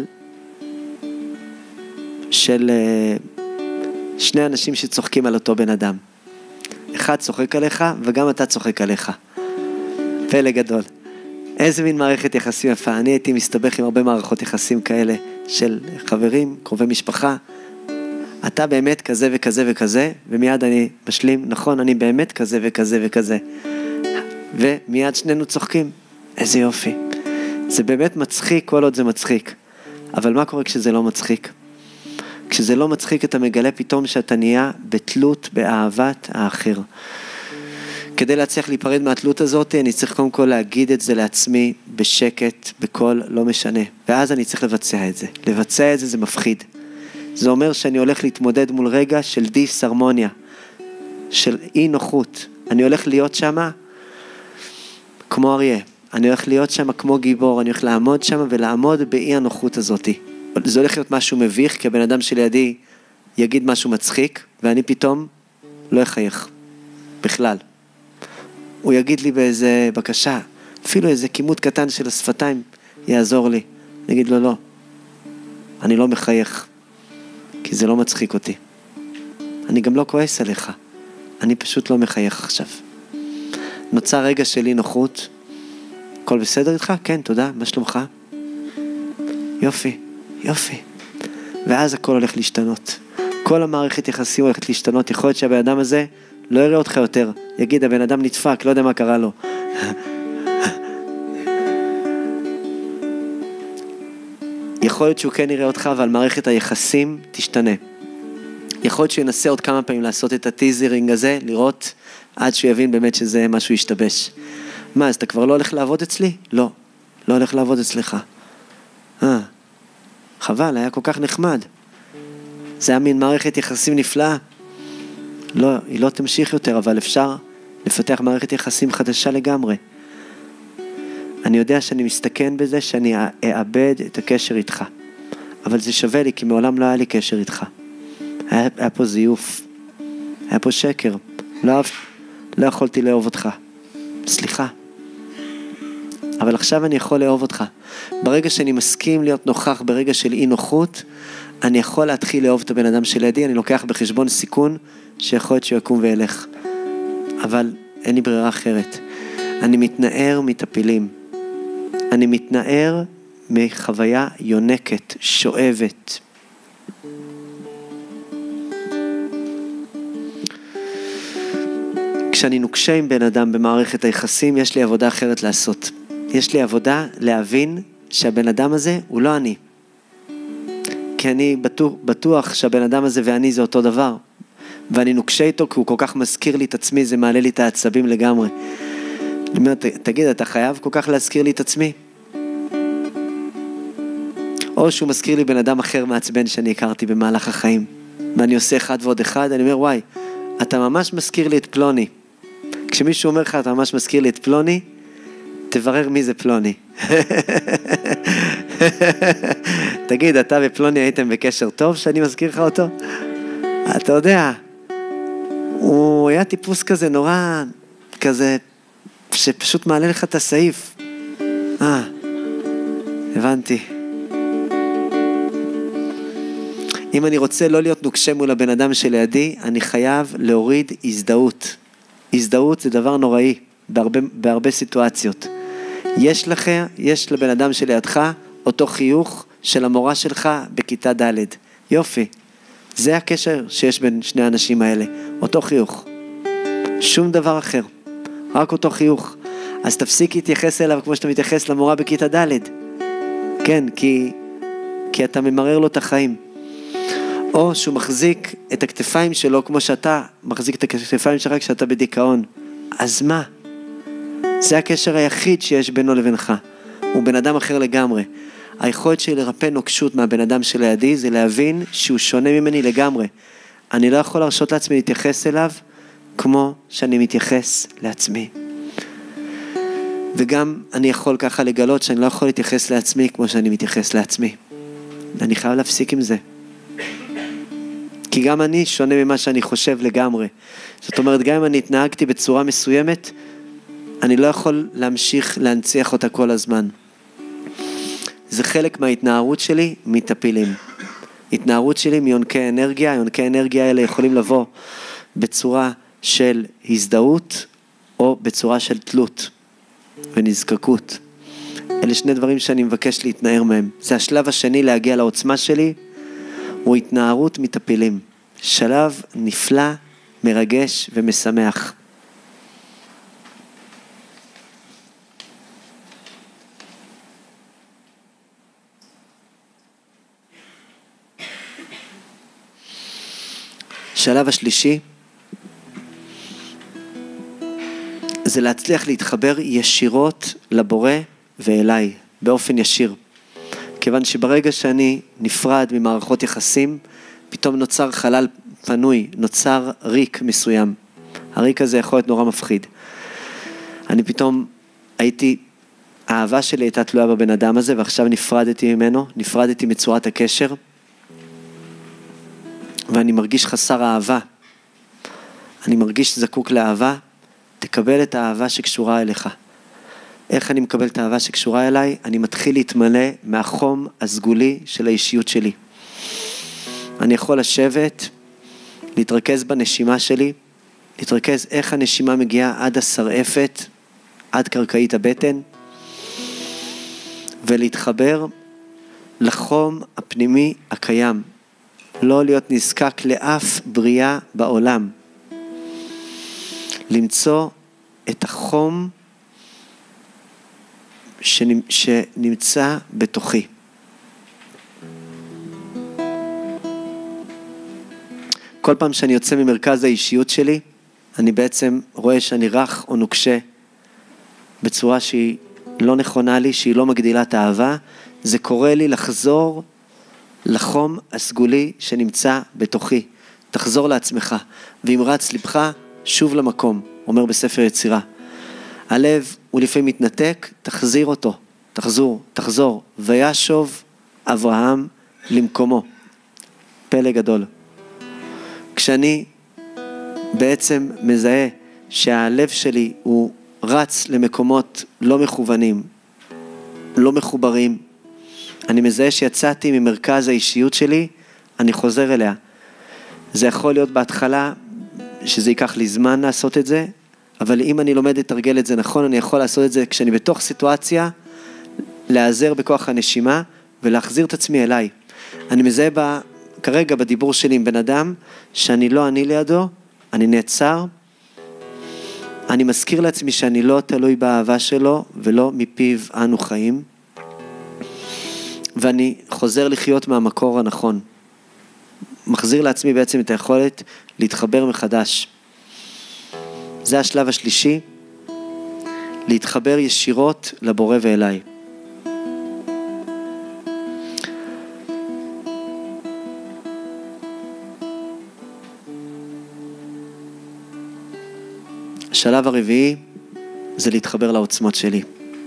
של שני אנשים שצוחקים על אותו בן אדם. אחד צוחק עליך וגם אתה צוחק עליך. פלא גדול. איזה מין מערכת יחסים יפה. אני הייתי מסתבך עם הרבה מערכות יחסים כאלה של חברים, קרובי משפחה. אתה באמת כזה וכזה וכזה, ומיד אני משלים, נכון, אני באמת כזה וכזה וכזה. ומיד שנינו צוחקים. איזה יופי. זה באמת מצחיק כל עוד זה מצחיק. אבל מה קורה כשזה לא מצחיק? כשזה לא מצחיק אתה מגלה פתאום שאתה נהיה בתלות באהבת האחר. כדי להצליח להיפרד מהתלות הזאת, אני צריך קודם כל להגיד את זה לעצמי בשקט, בכל לא משנה. ואז אני צריך לבצע את זה. לבצע את זה זה מפחיד. זה אומר שאני הולך להתמודד מול רגע של דיסהרמוניה, של אי נוחות. אני הולך להיות שמה כמו אריה. אני הולך להיות שמה כמו גיבור. אני הולך לעמוד שמה ולעמוד באי הנוחות הזאת. זה הולך להיות משהו מביך, כי הבן אדם שלידי יגיד משהו מצחיק, ואני פתאום לא אחייך. בכלל. הוא יגיד לי באיזה בקשה, אפילו איזה כימות קטן של השפתיים יעזור לי. אני אגיד לו לא, אני לא מחייך, כי זה לא מצחיק אותי. אני גם לא כועס עליך, אני פשוט לא מחייך עכשיו. נוצר רגע שלי נוחות, הכל בסדר איתך? כן, תודה, מה שלומך? יופי, יופי. ואז הכל הולך להשתנות. כל המערכת יחסים הולכת להשתנות. יכול להיות שהבן אדם הזה לא יראה אותך יותר. יגיד, הבן אדם נדפק, לא יודע מה קרה לו. יכול להיות שהוא כן יראה אותך, אבל מערכת היחסים תשתנה. יכול להיות שהוא ינסה עוד כמה פעמים לעשות את הטיזרינג הזה, לראות עד שהוא יבין באמת שזה משהו ישתבש. מה, אז אתה כבר לא הולך לעבוד אצלי? לא, לא הולך לעבוד אצלך. אה, חבל, היה כל כך נחמד. זה היה מין מערכת יחסים נפלאה. לא, היא לא תמשיך יותר, אבל אפשר לפתח מערכת יחסים חדשה לגמרי. אני יודע שאני מסתכן בזה שאני אאבד את הקשר איתך. אבל זה שווה לי, כי מעולם לא היה לי קשר איתך. היה, היה פה זיוף. היה פה שקר. לא, לא יכולתי לאהוב אותך. סליחה. אבל עכשיו אני יכול לאהוב אותך. ברגע שאני מסכים להיות נוכח ברגע של אי נוחות, אני יכול להתחיל לאהוב את הבן אדם שלידי, אני לוקח בחשבון סיכון שיכול להיות שהוא יקום וילך. אבל אין לי ברירה אחרת. אני מתנער מטפילים. אני מתנער מחוויה יונקת, שואבת. כשאני נוקשה עם בן אדם במערכת היחסים, יש לי עבודה אחרת לעשות. יש לי עבודה להבין שהבן אדם הזה הוא לא אני. כי אני בטוח, בטוח שהבן אדם הזה ואני זה אותו דבר. ואני נוקשה איתו כי הוא כל כך מזכיר לי את עצמי, זה מעלה לי את העצבים לגמרי. אני אומר, תגיד, אתה חייב כל כך להזכיר לי את עצמי? או שהוא מזכיר לי בן אדם אחר מעצבן שאני הכרתי במהלך החיים. ואני עושה אחד ועוד אחד, אני אומר, וואי, אתה ממש מזכיר לי את פלוני. כשמישהו אומר לך, אתה ממש מזכיר לי את פלוני, תברר מי זה פלוני. תגיד, אתה ופלוני הייתם בקשר טוב שאני מזכיר לך אותו? אתה יודע, הוא היה טיפוס כזה נורא, כזה, שפשוט מעלה לך את הסעיף. אה, הבנתי. אם אני רוצה לא להיות נוקשה מול הבן אדם שלידי, אני חייב להוריד הזדהות. הזדהות זה דבר נוראי, בהרבה, בהרבה סיטואציות. יש לך, יש לבן אדם שלידך, אותו חיוך של המורה שלך בכיתה ד'. יופי. זה הקשר שיש בין שני האנשים האלה. אותו חיוך. שום דבר אחר. רק אותו חיוך. אז תפסיק להתייחס אליו כמו שאתה מתייחס למורה בכיתה ד'. כן, כי, כי אתה ממרר לו את החיים. או שהוא מחזיק את הכתפיים שלו כמו שאתה מחזיק את הכתפיים שלך כשאתה בדיכאון. אז מה? זה הקשר היחיד שיש בינו לבינך. הוא בן אדם אחר לגמרי. היכולת שלי לרפא נוקשות מהבן אדם שלידי זה להבין שהוא שונה ממני לגמרי. אני לא יכול להרשות לעצמי להתייחס אליו כמו שאני מתייחס לעצמי. וגם אני יכול ככה לגלות שאני לא יכול להתייחס לעצמי כמו שאני מתייחס לעצמי. אני חייב להפסיק עם זה. כי גם אני שונה ממה שאני חושב לגמרי. זאת אומרת, גם אם אני התנהגתי בצורה מסוימת, אני לא יכול להמשיך להנציח אותה כל הזמן. זה חלק מההתנערות שלי מטפילים. התנערות שלי מיונקי אנרגיה, יונקי אנרגיה האלה יכולים לבוא בצורה של הזדהות, או בצורה של תלות ונזקקות. אלה שני דברים שאני מבקש להתנער מהם. זה השלב השני להגיע לעוצמה שלי, הוא התנערות מטפילים. שלב נפלא, מרגש ומשמח. שלב השלישי, זה להצליח להתחבר ישירות לבורא ואליי, באופן ישיר. כיוון שברגע שאני נפרד ממערכות יחסים, פתאום נוצר חלל פנוי, נוצר ריק מסוים. הריק הזה יכול להיות נורא מפחיד. אני פתאום הייתי, האהבה שלי הייתה תלויה בבן אדם הזה, ועכשיו נפרדתי ממנו, נפרדתי מצורת הקשר, ואני מרגיש חסר אהבה. אני מרגיש זקוק לאהבה. תקבל את האהבה שקשורה אליך. איך אני מקבל את האהבה שקשורה אליי? אני מתחיל להתמלא מהחום הסגולי של האישיות שלי. אני יכול לשבת, להתרכז בנשימה שלי, להתרכז איך הנשימה מגיעה עד השרעפת, עד קרקעית הבטן, ולהתחבר לחום הפנימי הקיים. לא להיות נזקק לאף בריאה בעולם. למצוא את החום שנמצא בתוכי. כל פעם שאני יוצא ממרכז האישיות שלי, אני בעצם רואה שאני רך או נוקשה בצורה שהיא לא נכונה לי, שהיא לא מגדילה את האהבה. זה קורה לי לחזור לחום הסגולי שנמצא בתוכי. תחזור לעצמך, ואם רץ לבך, שוב למקום, אומר בספר יצירה. הלב הוא לפעמים מתנתק, תחזיר אותו, תחזור, תחזור, וישוב אברהם למקומו. פלא גדול. כשאני בעצם מזהה שהלב שלי הוא רץ למקומות לא מכוונים, לא מחוברים, אני מזהה שיצאתי ממרכז האישיות שלי, אני חוזר אליה. זה יכול להיות בהתחלה שזה ייקח לי זמן לעשות את זה, אבל אם אני לומד לתרגל את זה נכון, אני יכול לעשות את זה כשאני בתוך סיטואציה, להיעזר בכוח הנשימה ולהחזיר את עצמי אליי. אני מזהה ב, כרגע בדיבור שלי עם בן אדם, שאני לא אני לידו, אני נעצר, אני מזכיר לעצמי שאני לא תלוי באהבה שלו, ולא מפיו אנו חיים, ואני חוזר לחיות מהמקור הנכון. מחזיר לעצמי בעצם את היכולת להתחבר מחדש. זה השלב השלישי, להתחבר ישירות לבורא ואליי. השלב הרביעי זה להתחבר לעוצמות שלי.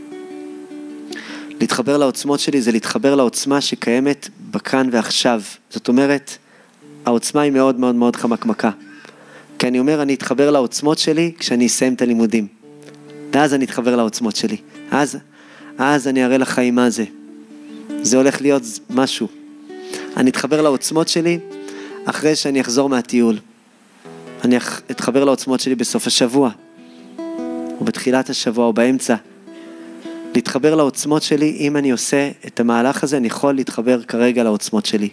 להתחבר לעוצמות שלי זה להתחבר לעוצמה שקיימת בכאן ועכשיו. זאת אומרת, העוצמה היא מאוד מאוד מאוד חמקמקה. כי אני אומר, אני אתחבר לעוצמות שלי כשאני אסיים את הלימודים. ואז אני אתחבר לעוצמות שלי. אז, אז אני אראה לחיים מה זה. זה הולך להיות משהו. אני אתחבר לעוצמות שלי אחרי שאני אחזור מהטיול. אני אתחבר לעוצמות שלי בסוף השבוע, או בתחילת השבוע, או באמצע. להתחבר לעוצמות שלי, אם אני עושה את המהלך הזה, אני יכול להתחבר כרגע לעוצמות שלי.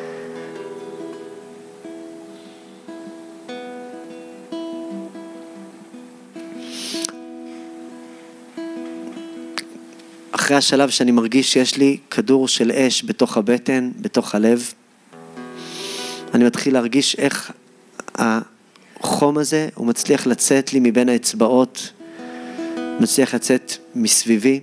אחרי השלב שאני מרגיש שיש לי כדור של אש בתוך הבטן, בתוך הלב, אני מתחיל להרגיש איך החום הזה, הוא מצליח לצאת לי מבין האצבעות, מצליח לצאת מסביבי.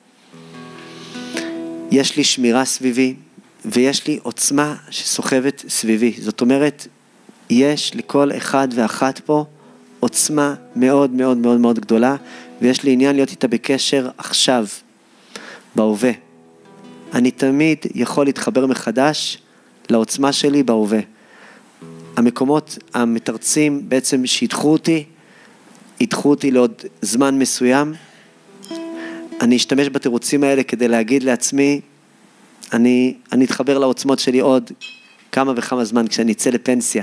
יש לי שמירה סביבי, ויש לי עוצמה שסוחבת סביבי. זאת אומרת, יש לכל אחד ואחת פה עוצמה מאוד מאוד מאוד מאוד גדולה, ויש לי עניין להיות איתה בקשר עכשיו, בהווה. אני תמיד יכול להתחבר מחדש לעוצמה שלי בהווה. המקומות המתרצים בעצם שידחו אותי, ידחו אותי לעוד זמן מסוים. אני אשתמש בתירוצים האלה כדי להגיד לעצמי, אני, אני אתחבר לעוצמות שלי עוד כמה וכמה זמן כשאני אצא לפנסיה.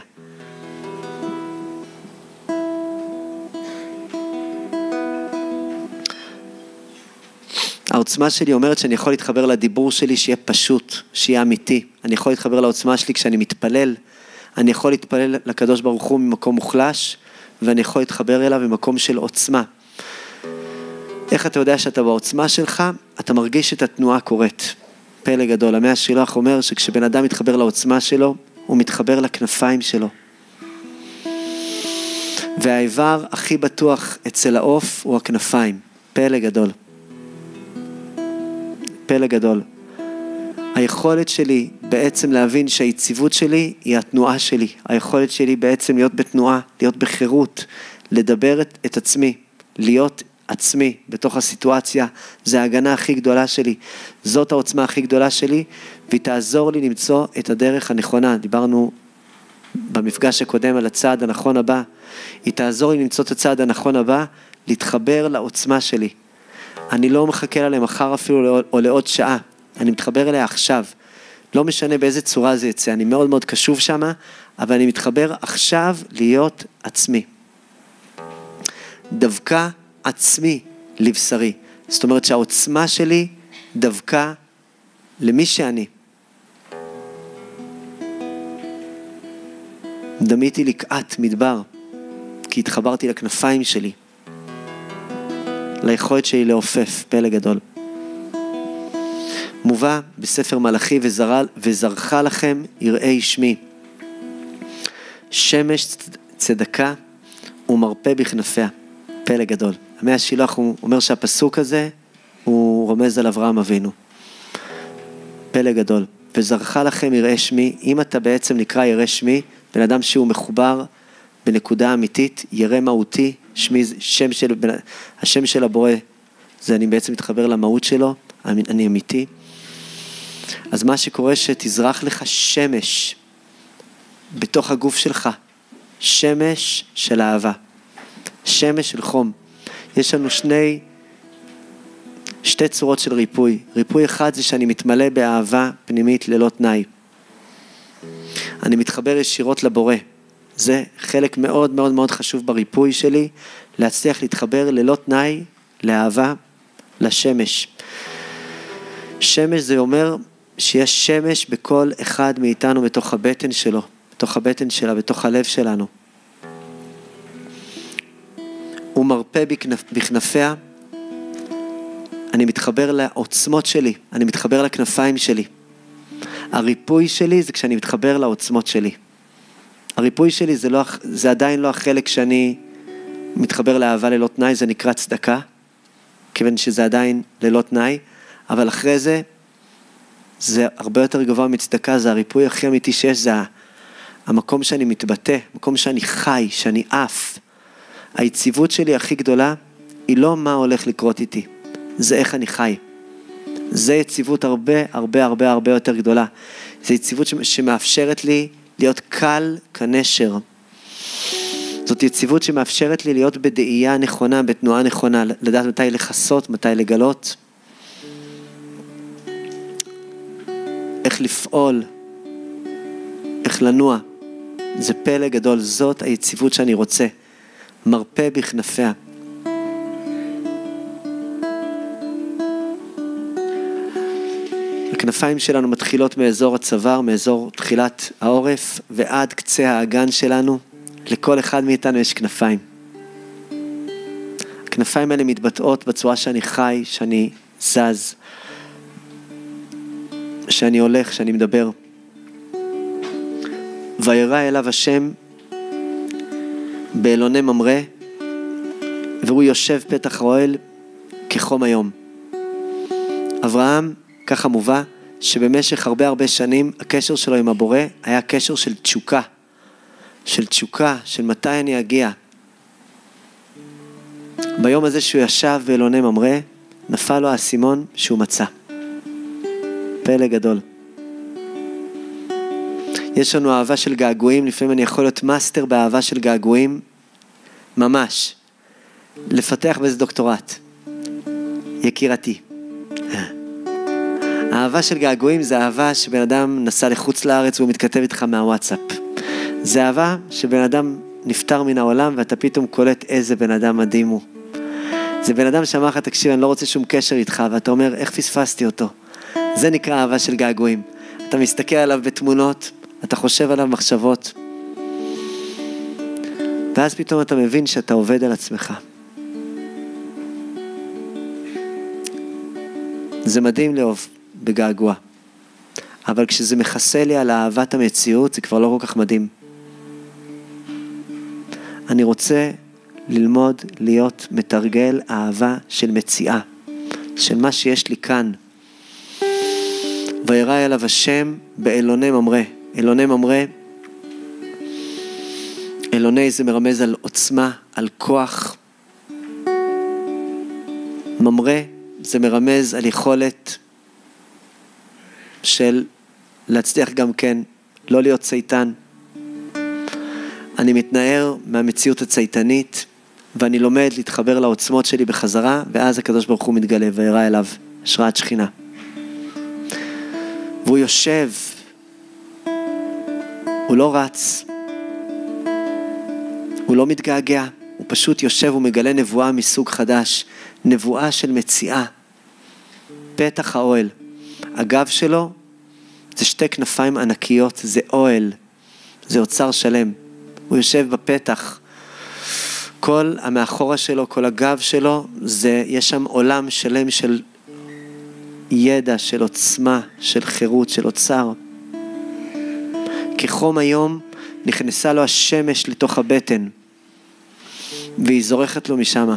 העוצמה שלי אומרת שאני יכול להתחבר לדיבור שלי שיהיה פשוט, שיהיה אמיתי. אני יכול להתחבר לעוצמה שלי כשאני מתפלל. אני יכול להתפלל לקדוש ברוך הוא ממקום מוחלש, ואני יכול להתחבר אליו במקום של עוצמה. איך אתה יודע שאתה בעוצמה שלך? אתה מרגיש את התנועה קורית. פלא גדול. המאה השילוח אומר שכשבן אדם מתחבר לעוצמה שלו, הוא מתחבר לכנפיים שלו. והאיבר הכי בטוח אצל העוף הוא הכנפיים. פלא גדול. פלא גדול. היכולת שלי בעצם להבין שהיציבות שלי היא התנועה שלי. היכולת שלי בעצם להיות בתנועה, להיות בחירות, לדבר את, את עצמי, להיות עצמי בתוך הסיטואציה, זה ההגנה הכי גדולה שלי. זאת העוצמה הכי גדולה שלי, והיא תעזור לי למצוא את הדרך הנכונה. דיברנו במפגש הקודם על הצעד הנכון הבא. היא תעזור לי למצוא את הצעד הנכון הבא, להתחבר לעוצמה שלי. אני לא מחכה לה למחר אפילו או לעוד שעה. אני מתחבר אליה עכשיו. לא משנה באיזה צורה זה יצא. אני מאוד מאוד קשוב שמה, אבל אני מתחבר עכשיו להיות עצמי. דווקא עצמי לבשרי. זאת אומרת שהעוצמה שלי דווקא למי שאני. דמיתי לקעת מדבר, כי התחברתי לכנפיים שלי, ליכולת שלי לעופף, פלא גדול. מובא בספר מלאכי, וזרחה לכם יראי שמי. שמש צדקה ומרפא בכנפיה, פלא גדול. ימי השילוח הוא אומר שהפסוק הזה הוא רומז על אברהם אבינו. פלא גדול. וזרחה לכם יראי שמי, אם אתה בעצם נקרא ירא שמי, בן אדם שהוא מחובר בנקודה אמיתית, ירא מהותי, שמי, שם של, השם של הבורא, זה אני בעצם מתחבר למהות שלו, אני אמיתי. אז מה שקורה שתזרח לך שמש בתוך הגוף שלך, שמש של אהבה, שמש של חום. יש לנו שני, שתי צורות של ריפוי. ריפוי אחד זה שאני מתמלא באהבה פנימית ללא תנאי. אני מתחבר ישירות לבורא. זה חלק מאוד מאוד מאוד חשוב בריפוי שלי, להצליח להתחבר ללא תנאי, לאהבה, לשמש. שמש זה אומר שיש שמש בכל אחד מאיתנו בתוך הבטן שלו, בתוך הבטן שלה, בתוך הלב שלנו. הוא מרפא בכנפ, בכנפיה, אני מתחבר לעוצמות שלי, אני מתחבר לכנפיים שלי. הריפוי שלי זה כשאני מתחבר לעוצמות שלי. הריפוי שלי זה, לא, זה עדיין לא החלק שאני מתחבר לאהבה ללא תנאי, זה נקרא צדקה, כיוון שזה עדיין ללא תנאי, אבל אחרי זה, זה הרבה יותר גבוה מצדקה, זה הריפוי הכי אמיתי שיש, זה המקום שאני מתבטא, מקום שאני חי, שאני אף. היציבות שלי הכי גדולה, היא לא מה הולך לקרות איתי, זה איך אני חי. זה יציבות הרבה הרבה הרבה הרבה יותר גדולה. זה יציבות שמאפשרת לי להיות קל כנשר. זאת יציבות שמאפשרת לי להיות בדאייה נכונה, בתנועה נכונה, לדעת מתי לחסות, מתי לגלות, איך לפעול, איך לנוע. זה פלא גדול, זאת היציבות שאני רוצה. מרפא בכנפיה. הכנפיים שלנו מתחילות מאזור הצוואר, מאזור תחילת העורף, ועד קצה האגן שלנו. לכל אחד מאיתנו יש כנפיים. הכנפיים האלה מתבטאות בצורה שאני חי, שאני זז, שאני הולך, שאני מדבר. וירא אליו השם באלוני ממרא, והוא יושב פתח האוהל כחום היום. אברהם, ככה מובא, שבמשך הרבה הרבה שנים הקשר שלו עם הבורא היה קשר של תשוקה, של תשוקה, של מתי אני אגיע. ביום הזה שהוא ישב באלוני ממרא, נפל לו האסימון שהוא מצא. פלא גדול. יש לנו אהבה של געגועים, לפעמים אני יכול להיות מאסטר באהבה של געגועים, ממש. לפתח באיזה דוקטורט. יקירתי. האהבה של געגועים זה אהבה שבן אדם נסע לחוץ לארץ והוא מתכתב איתך מהוואטסאפ. זה אהבה שבן אדם נפטר מן העולם ואתה פתאום קולט איזה בן אדם מדהים הוא. זה בן אדם שאמר לך, תקשיב, אני לא רוצה שום קשר איתך, ואתה אומר, איך פספסתי אותו? זה נקרא אהבה של געגועים. אתה מסתכל עליו בתמונות, אתה חושב עליו מחשבות, ואז פתאום אתה מבין שאתה עובד על עצמך. זה מדהים לאהוב בגעגוע, אבל כשזה מכסה לי על אהבת המציאות, זה כבר לא כל כך מדהים. אני רוצה ללמוד להיות מתרגל אהבה של מציאה, של מה שיש לי כאן. וירא אליו השם באלוני ממרא. אלוני ממרא, אלוני זה מרמז על עוצמה, על כוח. ממרא זה מרמז על יכולת של להצליח גם כן, לא להיות צייתן. אני מתנער מהמציאות הצייתנית, ואני לומד להתחבר לעוצמות שלי בחזרה, ואז הקדוש ברוך הוא מתגלה וירא אליו השראת שכינה. והוא יושב, הוא לא רץ, הוא לא מתגעגע, הוא פשוט יושב ומגלה נבואה מסוג חדש, נבואה של מציאה. פתח האוהל, הגב שלו זה שתי כנפיים ענקיות, זה אוהל, זה אוצר שלם. הוא יושב בפתח. כל המאחורה שלו, כל הגב שלו, זה, יש שם עולם שלם של ידע, של עוצמה, של חירות, של אוצר. כחום היום נכנסה לו השמש לתוך הבטן, והיא זורחת לו משם.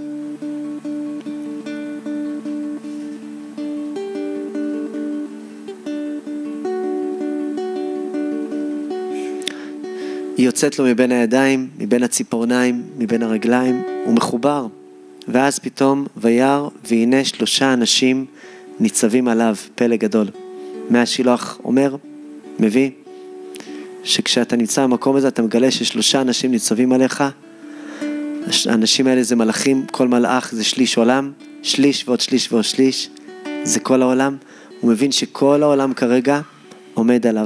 היא יוצאת לו מבין הידיים, מבין הציפורניים, מבין הרגליים, הוא מחובר. ואז פתאום וירא והנה שלושה אנשים ניצבים עליו, פלא גדול. מהשילוח אומר, מביא, שכשאתה נמצא במקום הזה, אתה מגלה ששלושה אנשים ניצבים עליך. האנשים האלה זה מלאכים, כל מלאך זה שליש עולם, שליש ועוד שליש ועוד שליש, זה כל העולם. הוא מבין שכל העולם כרגע עומד עליו.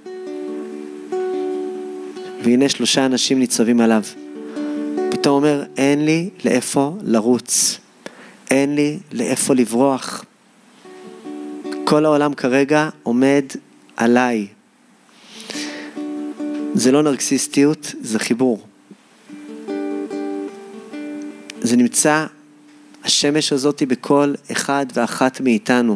והנה שלושה אנשים ניצבים עליו. פתאום אומר, אין לי לאיפה לרוץ. אין לי לאיפה לברוח. כל העולם כרגע עומד עליי. זה לא נרקסיסטיות, זה חיבור. זה נמצא, השמש הזאת בכל אחד ואחת מאיתנו.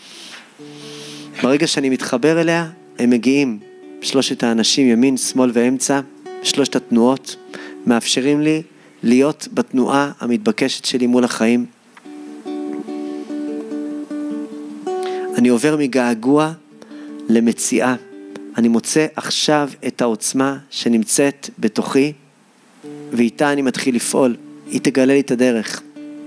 ברגע שאני מתחבר אליה, הם מגיעים. שלושת האנשים, ימין, שמאל ואמצע, שלושת התנועות, מאפשרים לי להיות בתנועה המתבקשת שלי מול החיים. אני עובר מגעגוע למציאה. אני מוצא עכשיו את העוצמה שנמצאת בתוכי, ואיתה אני מתחיל לפעול. היא תגלה לי את הדרך.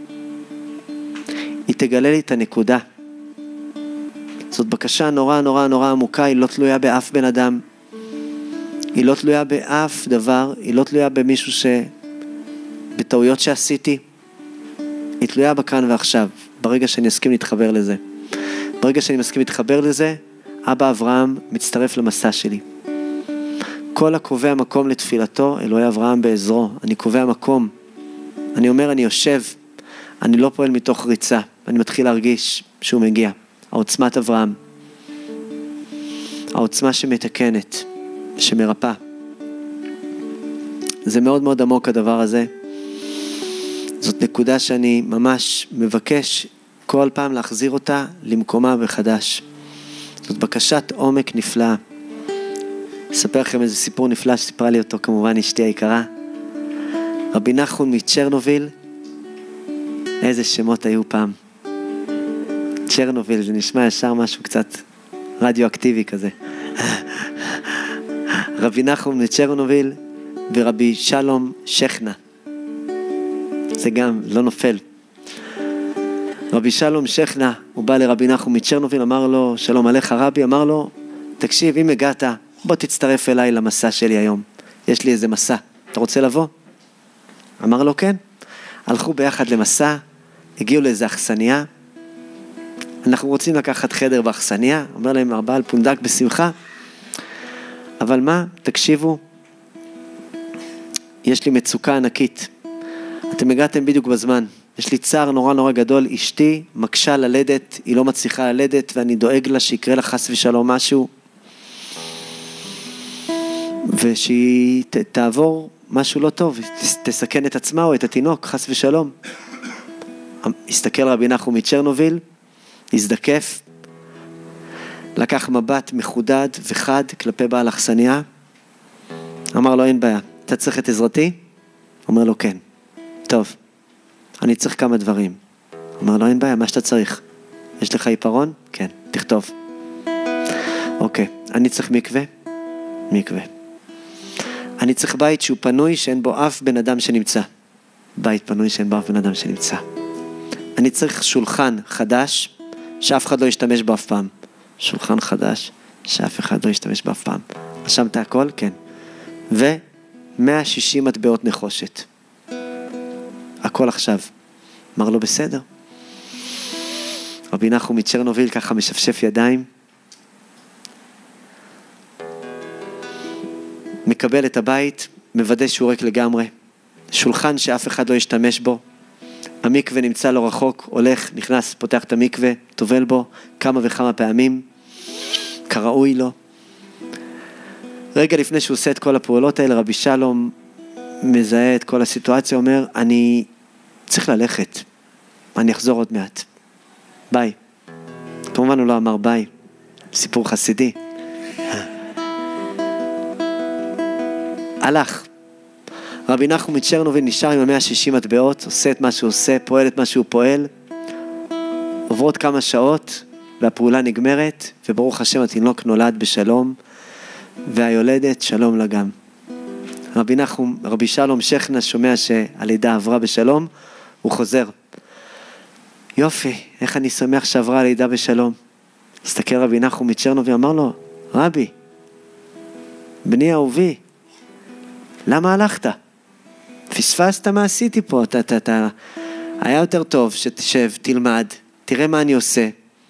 היא תגלה לי את הנקודה. זאת בקשה נורא נורא נורא עמוקה, היא לא תלויה באף בן אדם. היא לא תלויה באף דבר, היא לא תלויה במישהו ש... בטעויות שעשיתי. היא תלויה בכאן ועכשיו, ברגע שאני אסכים להתחבר לזה. ברגע שאני מסכים להתחבר לזה, אבא אברהם מצטרף למסע שלי. כל הקובע מקום לתפילתו, אלוהי אברהם בעזרו. אני קובע מקום. אני אומר, אני יושב, אני לא פועל מתוך ריצה. אני מתחיל להרגיש שהוא מגיע. העוצמת אברהם. העוצמה שמתקנת, שמרפא. זה מאוד מאוד עמוק הדבר הזה. זאת נקודה שאני ממש מבקש כל פעם להחזיר אותה למקומה מחדש. זאת בקשת עומק נפלאה. אספר לכם איזה סיפור נפלא שסיפרה לי אותו כמובן אשתי היקרה. רבי נחון מצ'רנוביל, איזה שמות היו פעם. צ'רנוביל, זה נשמע ישר משהו קצת רדיואקטיבי כזה. רבי נחום מצ'רנוביל ורבי שלום שכנה. זה גם לא נופל. רבי שלום שכנה, הוא בא לרבי נחום מצ'רנוביל, אמר לו, שלום עליך רבי, אמר לו, תקשיב, אם הגעת, בוא תצטרף אליי למסע שלי היום. יש לי איזה מסע, אתה רוצה לבוא? אמר לו, כן. הלכו ביחד למסע, הגיעו לאיזה אכסניה, אנחנו רוצים לקחת חדר באכסניה, אומר להם הבעל פונדק בשמחה, אבל מה, תקשיבו, יש לי מצוקה ענקית, אתם הגעתם בדיוק בזמן, יש לי צער נורא נורא גדול, אשתי מקשה ללדת, היא לא מצליחה ללדת, ואני דואג לה שיקרה לה חס ושלום משהו, ושהיא ת, תעבור משהו לא טוב, תסכן את עצמה או את התינוק, חס ושלום. הסתכל רבי נחום מצ'רנוביל, הזדקף, לקח מבט מחודד וחד כלפי בעל אכסניה, אמר לו, אין בעיה, אתה צריך את עזרתי? אומר לו, כן. טוב, אני צריך כמה דברים. אומר לו, אין בעיה, מה שאתה צריך? יש לך עיפרון? כן, תכתוב. אוקיי, אני צריך מקווה? מקווה. אני צריך בית שהוא פנוי, שאין בו אף בן אדם שנמצא. בית פנוי שאין בו אף בן אדם שנמצא. אני צריך שולחן חדש, שאף אחד לא ישתמש בו אף פעם. שולחן חדש, שאף אחד לא ישתמש בו אף פעם. רשמת הכל? כן. ו-מאה ושישים מטבעות נחושת. הכל עכשיו. אמר לו, בסדר. רבי נחום מצ'רנוביל ככה משפשף ידיים, מקבל את הבית, מוודא שהוא ריק לגמרי. שולחן שאף אחד לא ישתמש בו. המקווה נמצא לא רחוק, הולך, נכנס, פותח את המקווה, טובל בו כמה וכמה פעמים, כראוי לו. רגע לפני שהוא עושה את כל הפעולות האלה, רבי שלום מזהה את כל הסיטואציה, אומר, אני צריך ללכת, אני אחזור עוד מעט. ביי. כמובן הוא לא אמר ביי, סיפור חסידי. הלך. רבי נחום מצ'רנוביל נשאר עם מאה ושישים מטבעות, עושה את מה שהוא עושה, פועל את מה שהוא פועל. עוברות כמה שעות, והפעולה נגמרת, וברוך השם התינוק נולד בשלום, והיולדת שלום לה גם. רבי נחום, רבי שלום שכנה שומע שהלידה עברה בשלום, הוא חוזר. יופי, איך אני שמח שעברה הלידה בשלום. הסתכל רבי נחום מצ'רנוביל, אמר לו, רבי, בני אהובי, למה הלכת? פספסת מה עשיתי פה, אתה, אתה, אתה, היה יותר טוב שתשב, תלמד, תראה מה אני עושה.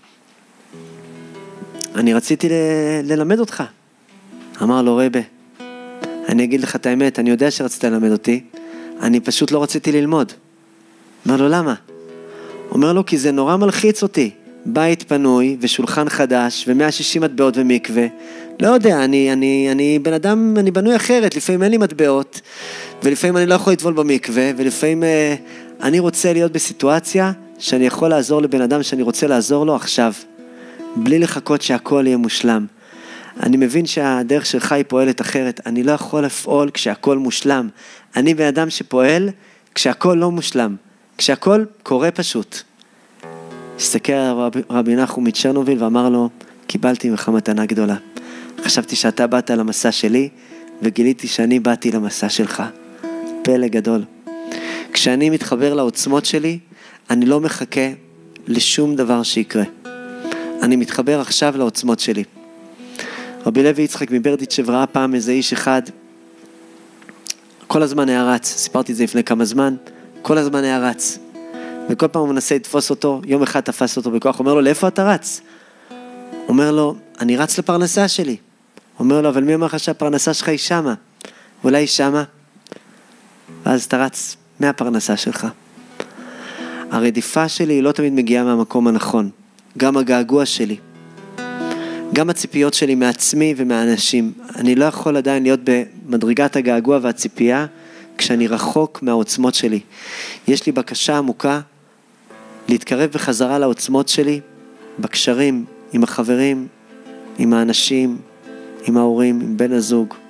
אני רציתי ל- ללמד אותך. אמר לו, רבי, אני אגיד לך את האמת, אני יודע שרצית ללמד אותי, אני פשוט לא רציתי ללמוד. אמר לו, למה? אומר לו, כי זה נורא מלחיץ אותי. בית פנוי ושולחן חדש ו-מאה ושישים מטבעות ומקווה. לא יודע, אני, אני, אני בן אדם, אני בנוי אחרת, לפעמים אין לי מטבעות, ולפעמים אני לא יכול לטבול במקווה, ולפעמים אה, אני רוצה להיות בסיטואציה שאני יכול לעזור לבן אדם שאני רוצה לעזור לו עכשיו, בלי לחכות שהכל יהיה מושלם. אני מבין שהדרך שלך היא פועלת אחרת, אני לא יכול לפעול כשהכל מושלם. אני בן אדם שפועל כשהכל לא מושלם, כשהכל קורה פשוט. הסתכל רבי, רבי נחום מצ'רנוביל ואמר לו, קיבלתי ממך מתנה גדולה. חשבתי שאתה באת למסע שלי, וגיליתי שאני באתי למסע שלך. פלא גדול. כשאני מתחבר לעוצמות שלי, אני לא מחכה לשום דבר שיקרה. אני מתחבר עכשיו לעוצמות שלי. רבי לוי יצחק מברדיצ'ב ראה פעם איזה איש אחד, כל הזמן היה רץ, סיפרתי את זה לפני כמה זמן, כל הזמן היה רץ. וכל פעם הוא מנסה לתפוס אותו, יום אחד תפס אותו בכוח, אומר לו, לאיפה אתה רץ? אומר לו, אני רץ לפרנסה שלי. אומר לו, אבל מי אמר לך שהפרנסה שלך היא שמה? אולי היא שמה? ואז אתה רץ מהפרנסה שלך. הרדיפה שלי היא לא תמיד מגיעה מהמקום הנכון. גם הגעגוע שלי. גם הציפיות שלי מעצמי ומהאנשים. אני לא יכול עדיין להיות במדרגת הגעגוע והציפייה, כשאני רחוק מהעוצמות שלי. יש לי בקשה עמוקה להתקרב בחזרה לעוצמות שלי, בקשרים, עם החברים, עם האנשים, עם ההורים, עם בן הזוג,